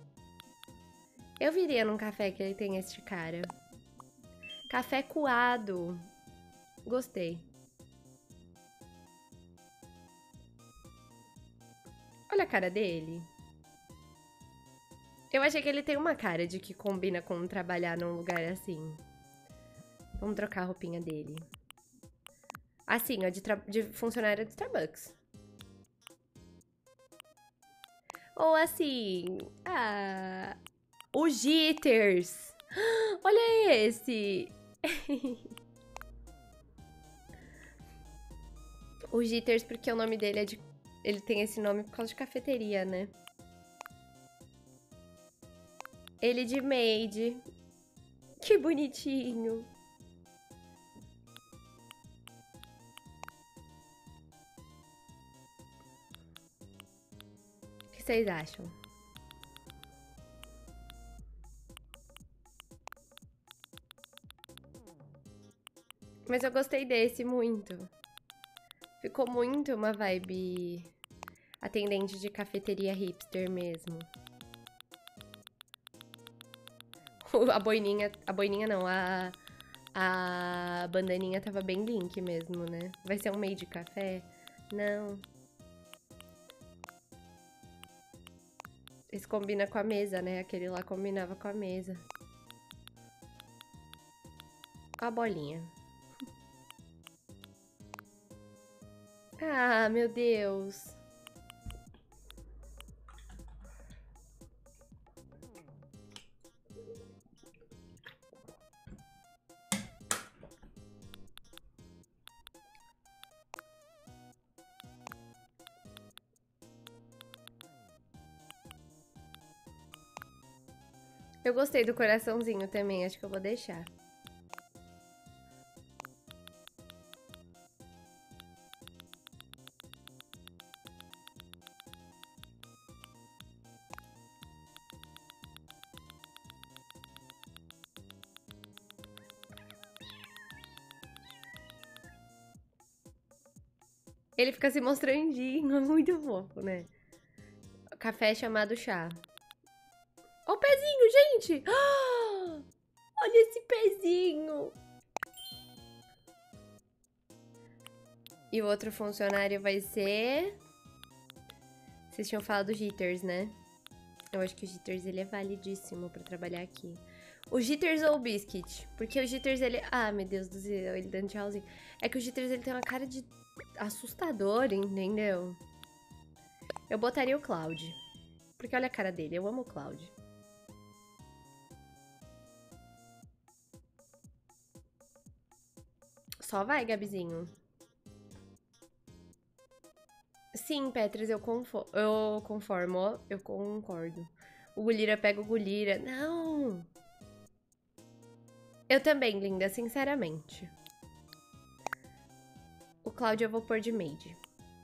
Eu viria num café que ele tem este cara. Café coado. Gostei. Olha a cara dele. Eu achei que ele tem uma cara de que combina com trabalhar num lugar assim. Vamos trocar a roupinha dele. Assim, ó, de, de funcionário de Starbucks. Ou assim... Ah... O Jitters! Olha esse! O Jitters, porque o nome dele é de... Ele tem esse nome por causa de cafeteria, né? Ele de maid. Que bonitinho. O que vocês acham? Mas eu gostei desse muito. Ficou muito uma vibe atendente de cafeteria hipster mesmo. A boininha, a boininha não, a, a bandaninha tava bem link mesmo, né? Vai ser um meio de café? Não. Esse combina com a mesa, né? Aquele lá combinava com a mesa. A bolinha. Ah, meu Deus. Eu gostei do coraçãozinho também, acho que eu vou deixar. Ele fica se mostrandinho, é muito fofo, né? Café chamado chá. Ó o pezinho, gente! Ah, olha esse pezinho! E o outro funcionário vai ser... Vocês tinham falado do Jitters, né? Eu acho que o Jitters, ele é validíssimo pra trabalhar aqui. O Jitters ou o Biscuit? Porque o Jitters, ele... Ah, meu Deus do céu, ele dando tchauzinho. É que o Jitters, ele tem uma cara de assustador, entendeu? Eu botaria o Cloud. Porque olha a cara dele, eu amo o Cloud. Só vai, Gabizinho. Sim, Petras, eu, confo eu conformo, eu concordo. O Gulira pega o Gulira. Não! Eu também, linda, sinceramente. O Cláudio eu vou pôr de maid.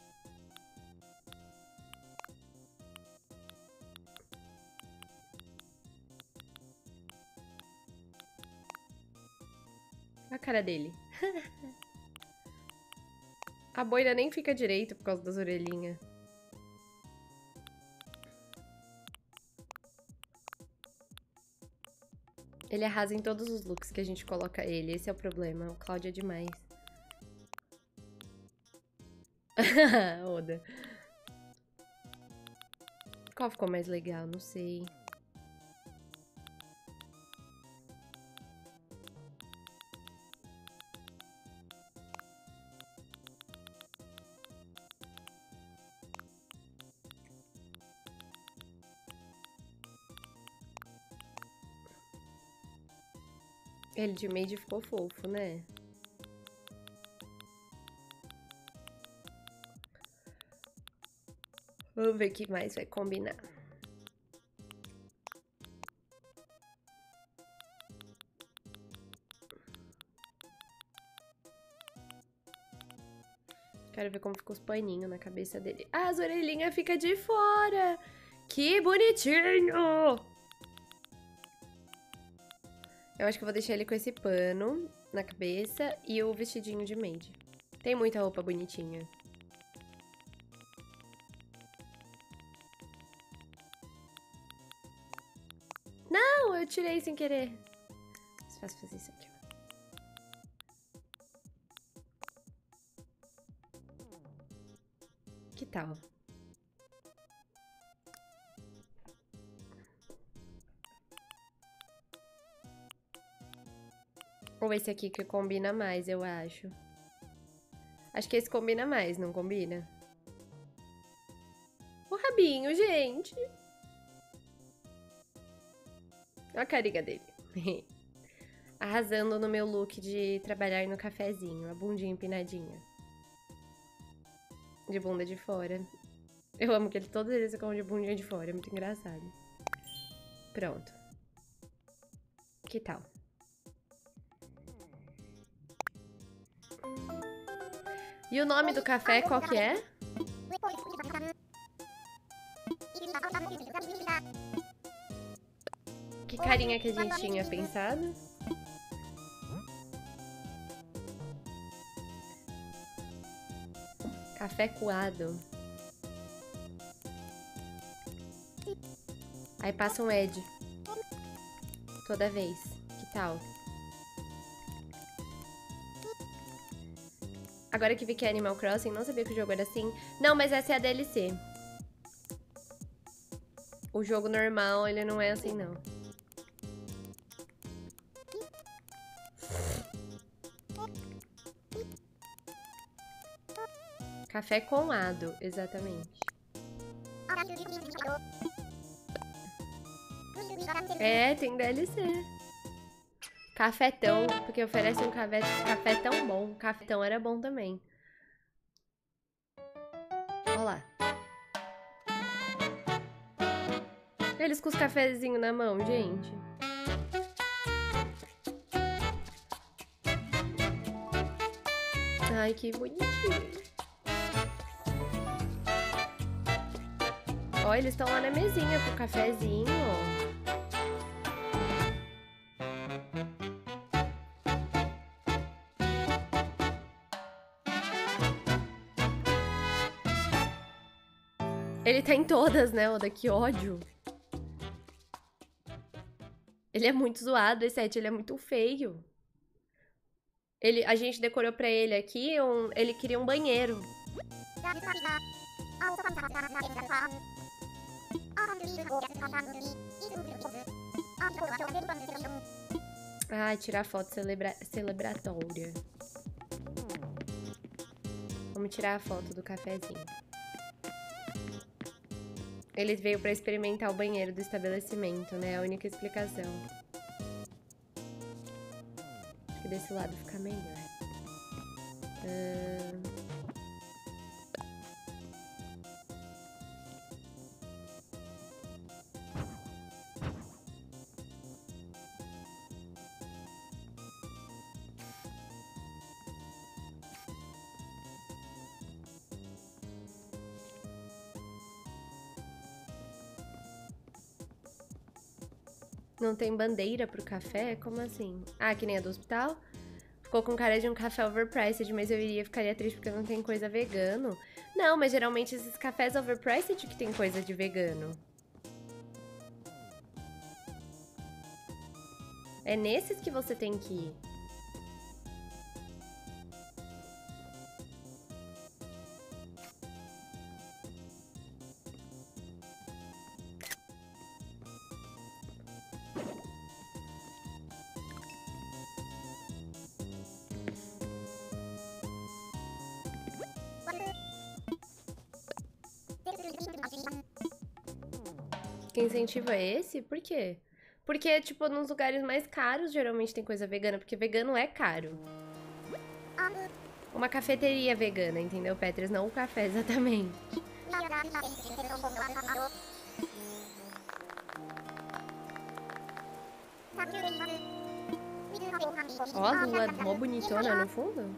A cara dele. A boina nem fica direito por causa das orelhinhas. Ele arrasa em todos os looks que a gente coloca ele. Esse é o problema. O Cláudio é demais. Oda. Qual ficou mais legal? Não sei. Ele de maid ficou fofo, né? Vamos ver o que mais vai combinar. Quero ver como ficou os paninhos na cabeça dele. Ah, as orelhinhas ficam de fora! Que bonitinho! Eu acho que eu vou deixar ele com esse pano na cabeça e o vestidinho de maid. Tem muita roupa bonitinha. Não, eu tirei sem querer. Mais fácil fazer isso aqui. Que tal? Ou esse aqui que combina mais, eu acho. Acho que esse combina mais, não combina? O rabinho, gente. Olha a carinha dele. Arrasando no meu look de trabalhar no cafezinho. A bundinha empinadinha. De bunda de fora. Eu amo que ele, todos eles ficam de bundinha de fora. É muito engraçado. Pronto. Que tal? E o nome do café qual que é? Que carinha que a gente tinha pensado? Café coado. Aí passa um Ed. Toda vez. Que tal? Agora que vi que é Animal Crossing, não sabia que o jogo era assim. Não, mas essa é a D L C. O jogo normal, ele não é assim, não. Café com ado, exatamente. É, tem D L C. Cafetão, porque oferece um café, café tão bom. Cafetão era bom também. Olha lá. Eles com os cafezinhos na mão, gente. Ai, que bonitinho. Ó, eles estão lá na mesinha com o cafezinho, ó. Ele tá em todas, né, Oda? Que ódio. Ele é muito zoado, esse set, ele é muito feio. Ele, a gente decorou pra ele aqui, um, ele queria um banheiro. Ah, tirar foto celebra celebratória. Vamos tirar a foto do cafezinho. Ele veio pra experimentar o banheiro do estabelecimento, né? É a única explicação. Acho que desse lado fica melhor. Uh... Não tem bandeira pro café? Como assim? Ah, que nem a do hospital? Ficou com cara de um café overpriced, mas eu iria ficaria triste porque não tem coisa vegano. Não, mas geralmente esses cafés overpriced que tem coisa de vegano. É nesses que você tem que ir. Que incentivo é esse? Por quê? Porque, tipo, nos lugares mais caros, geralmente tem coisa vegana, porque vegano é caro. Uma cafeteria vegana, entendeu, Petras? Não o café, exatamente. Ó, a lua mó bonitona no fundo.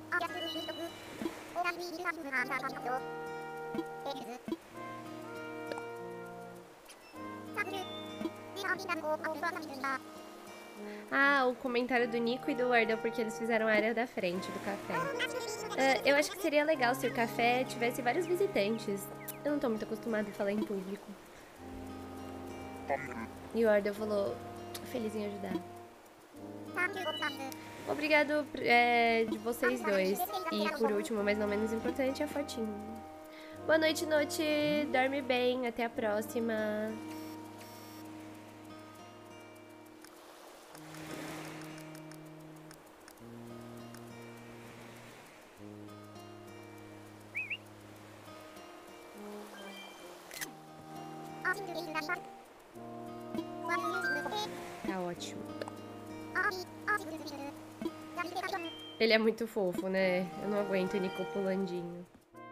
Ah, o comentário do Nico e do Wardell porque eles fizeram a área da frente do café. Uh, eu acho que seria legal se o café tivesse vários visitantes. Eu não tô muito acostumada a falar em público. E o Wardell falou, feliz em ajudar. Obrigado é, de vocês dois. E por último, mas não menos importante, a fotinho. Boa noite, Noite. Dorme bem. Até a próxima. Tá ótimo. Ele é muito fofo, né? Eu não aguento o Nico pulandinho.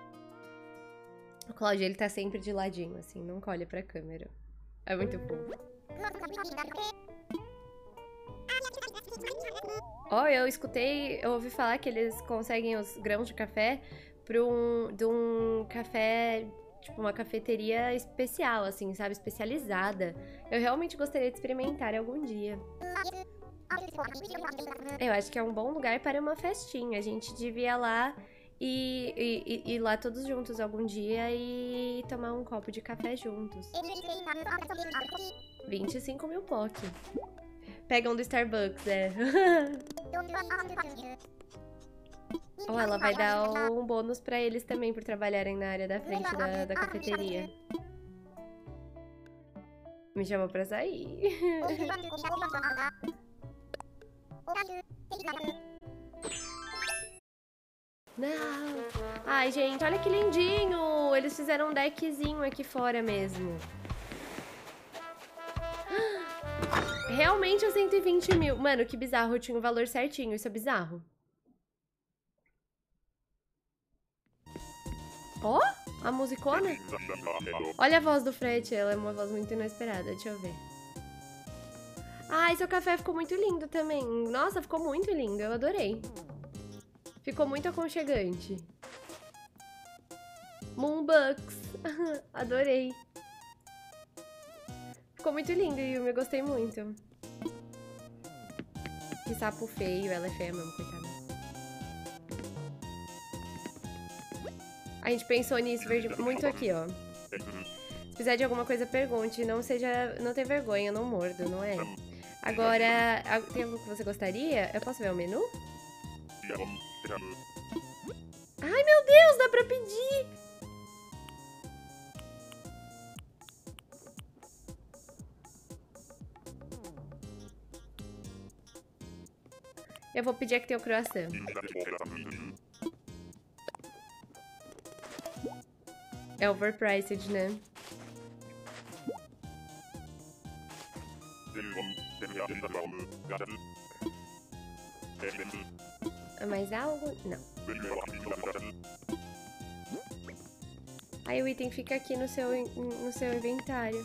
O Cláudio, ele tá sempre de ladinho, assim, nunca olha pra câmera. É muito fofo. Ó, oh, eu escutei, eu ouvi falar que eles conseguem os grãos de café para um, de um café, tipo uma cafeteria especial, assim, sabe? Especializada. Eu realmente gostaria de experimentar algum dia. Eu acho que é um bom lugar para uma festinha. A gente devia ir lá e, e, e ir lá todos juntos algum dia e tomar um copo de café juntos. vinte e cinco mil P O C. Pega um do Starbucks, é. Ou ela vai dar um bônus pra eles também por trabalharem na área da frente da, da cafeteria. Me chamou pra sair. Não. Ai, gente, olha que lindinho. Eles fizeram um deckzinho aqui fora mesmo. Realmente é cento e vinte mil. Mano, que bizarro. Eu tinha o valor certinho. Isso é bizarro. Ó, oh, a musicona. Olha a voz do Fred. Ela é uma voz muito inesperada. Deixa eu ver. Ai, seu café ficou muito lindo também. Nossa, ficou muito lindo. Eu adorei. Ficou muito aconchegante. Moonbucks. Adorei. Ficou muito lindo, Yumi. Eu gostei muito. Que sapo feio. Ela é feia mesmo, coitada. A gente pensou nisso muito aqui, ó. Se precisar de alguma coisa, pergunte. Não seja... Não tenha vergonha, eu não mordo, não é? Agora, tem algo que você gostaria? Eu posso ver o menu? Ai, meu Deus, dá pra pedir! Eu vou pedir aqui tem o croissant. É overpriced, né? Mais algo? Não. Aí o item fica aqui no seu, no seu inventário.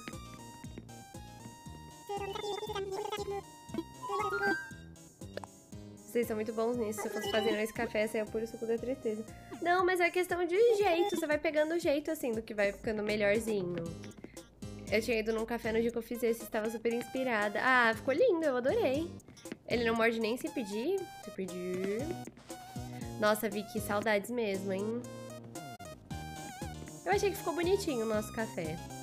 Vocês são muito bons nisso. Se eu fosse fazendo esse café, seria puro suco da tristeza. Não, mas é questão de jeito. Você vai pegando o jeito, assim, do que vai ficando melhorzinho. Eu tinha ido num café no dia que eu fiz esse, estava super inspirada. Ah, ficou lindo, eu adorei. Ele não morde nem se pedir. Se pedir... Nossa, Vicky, saudades mesmo, hein? Eu achei que ficou bonitinho o nosso café.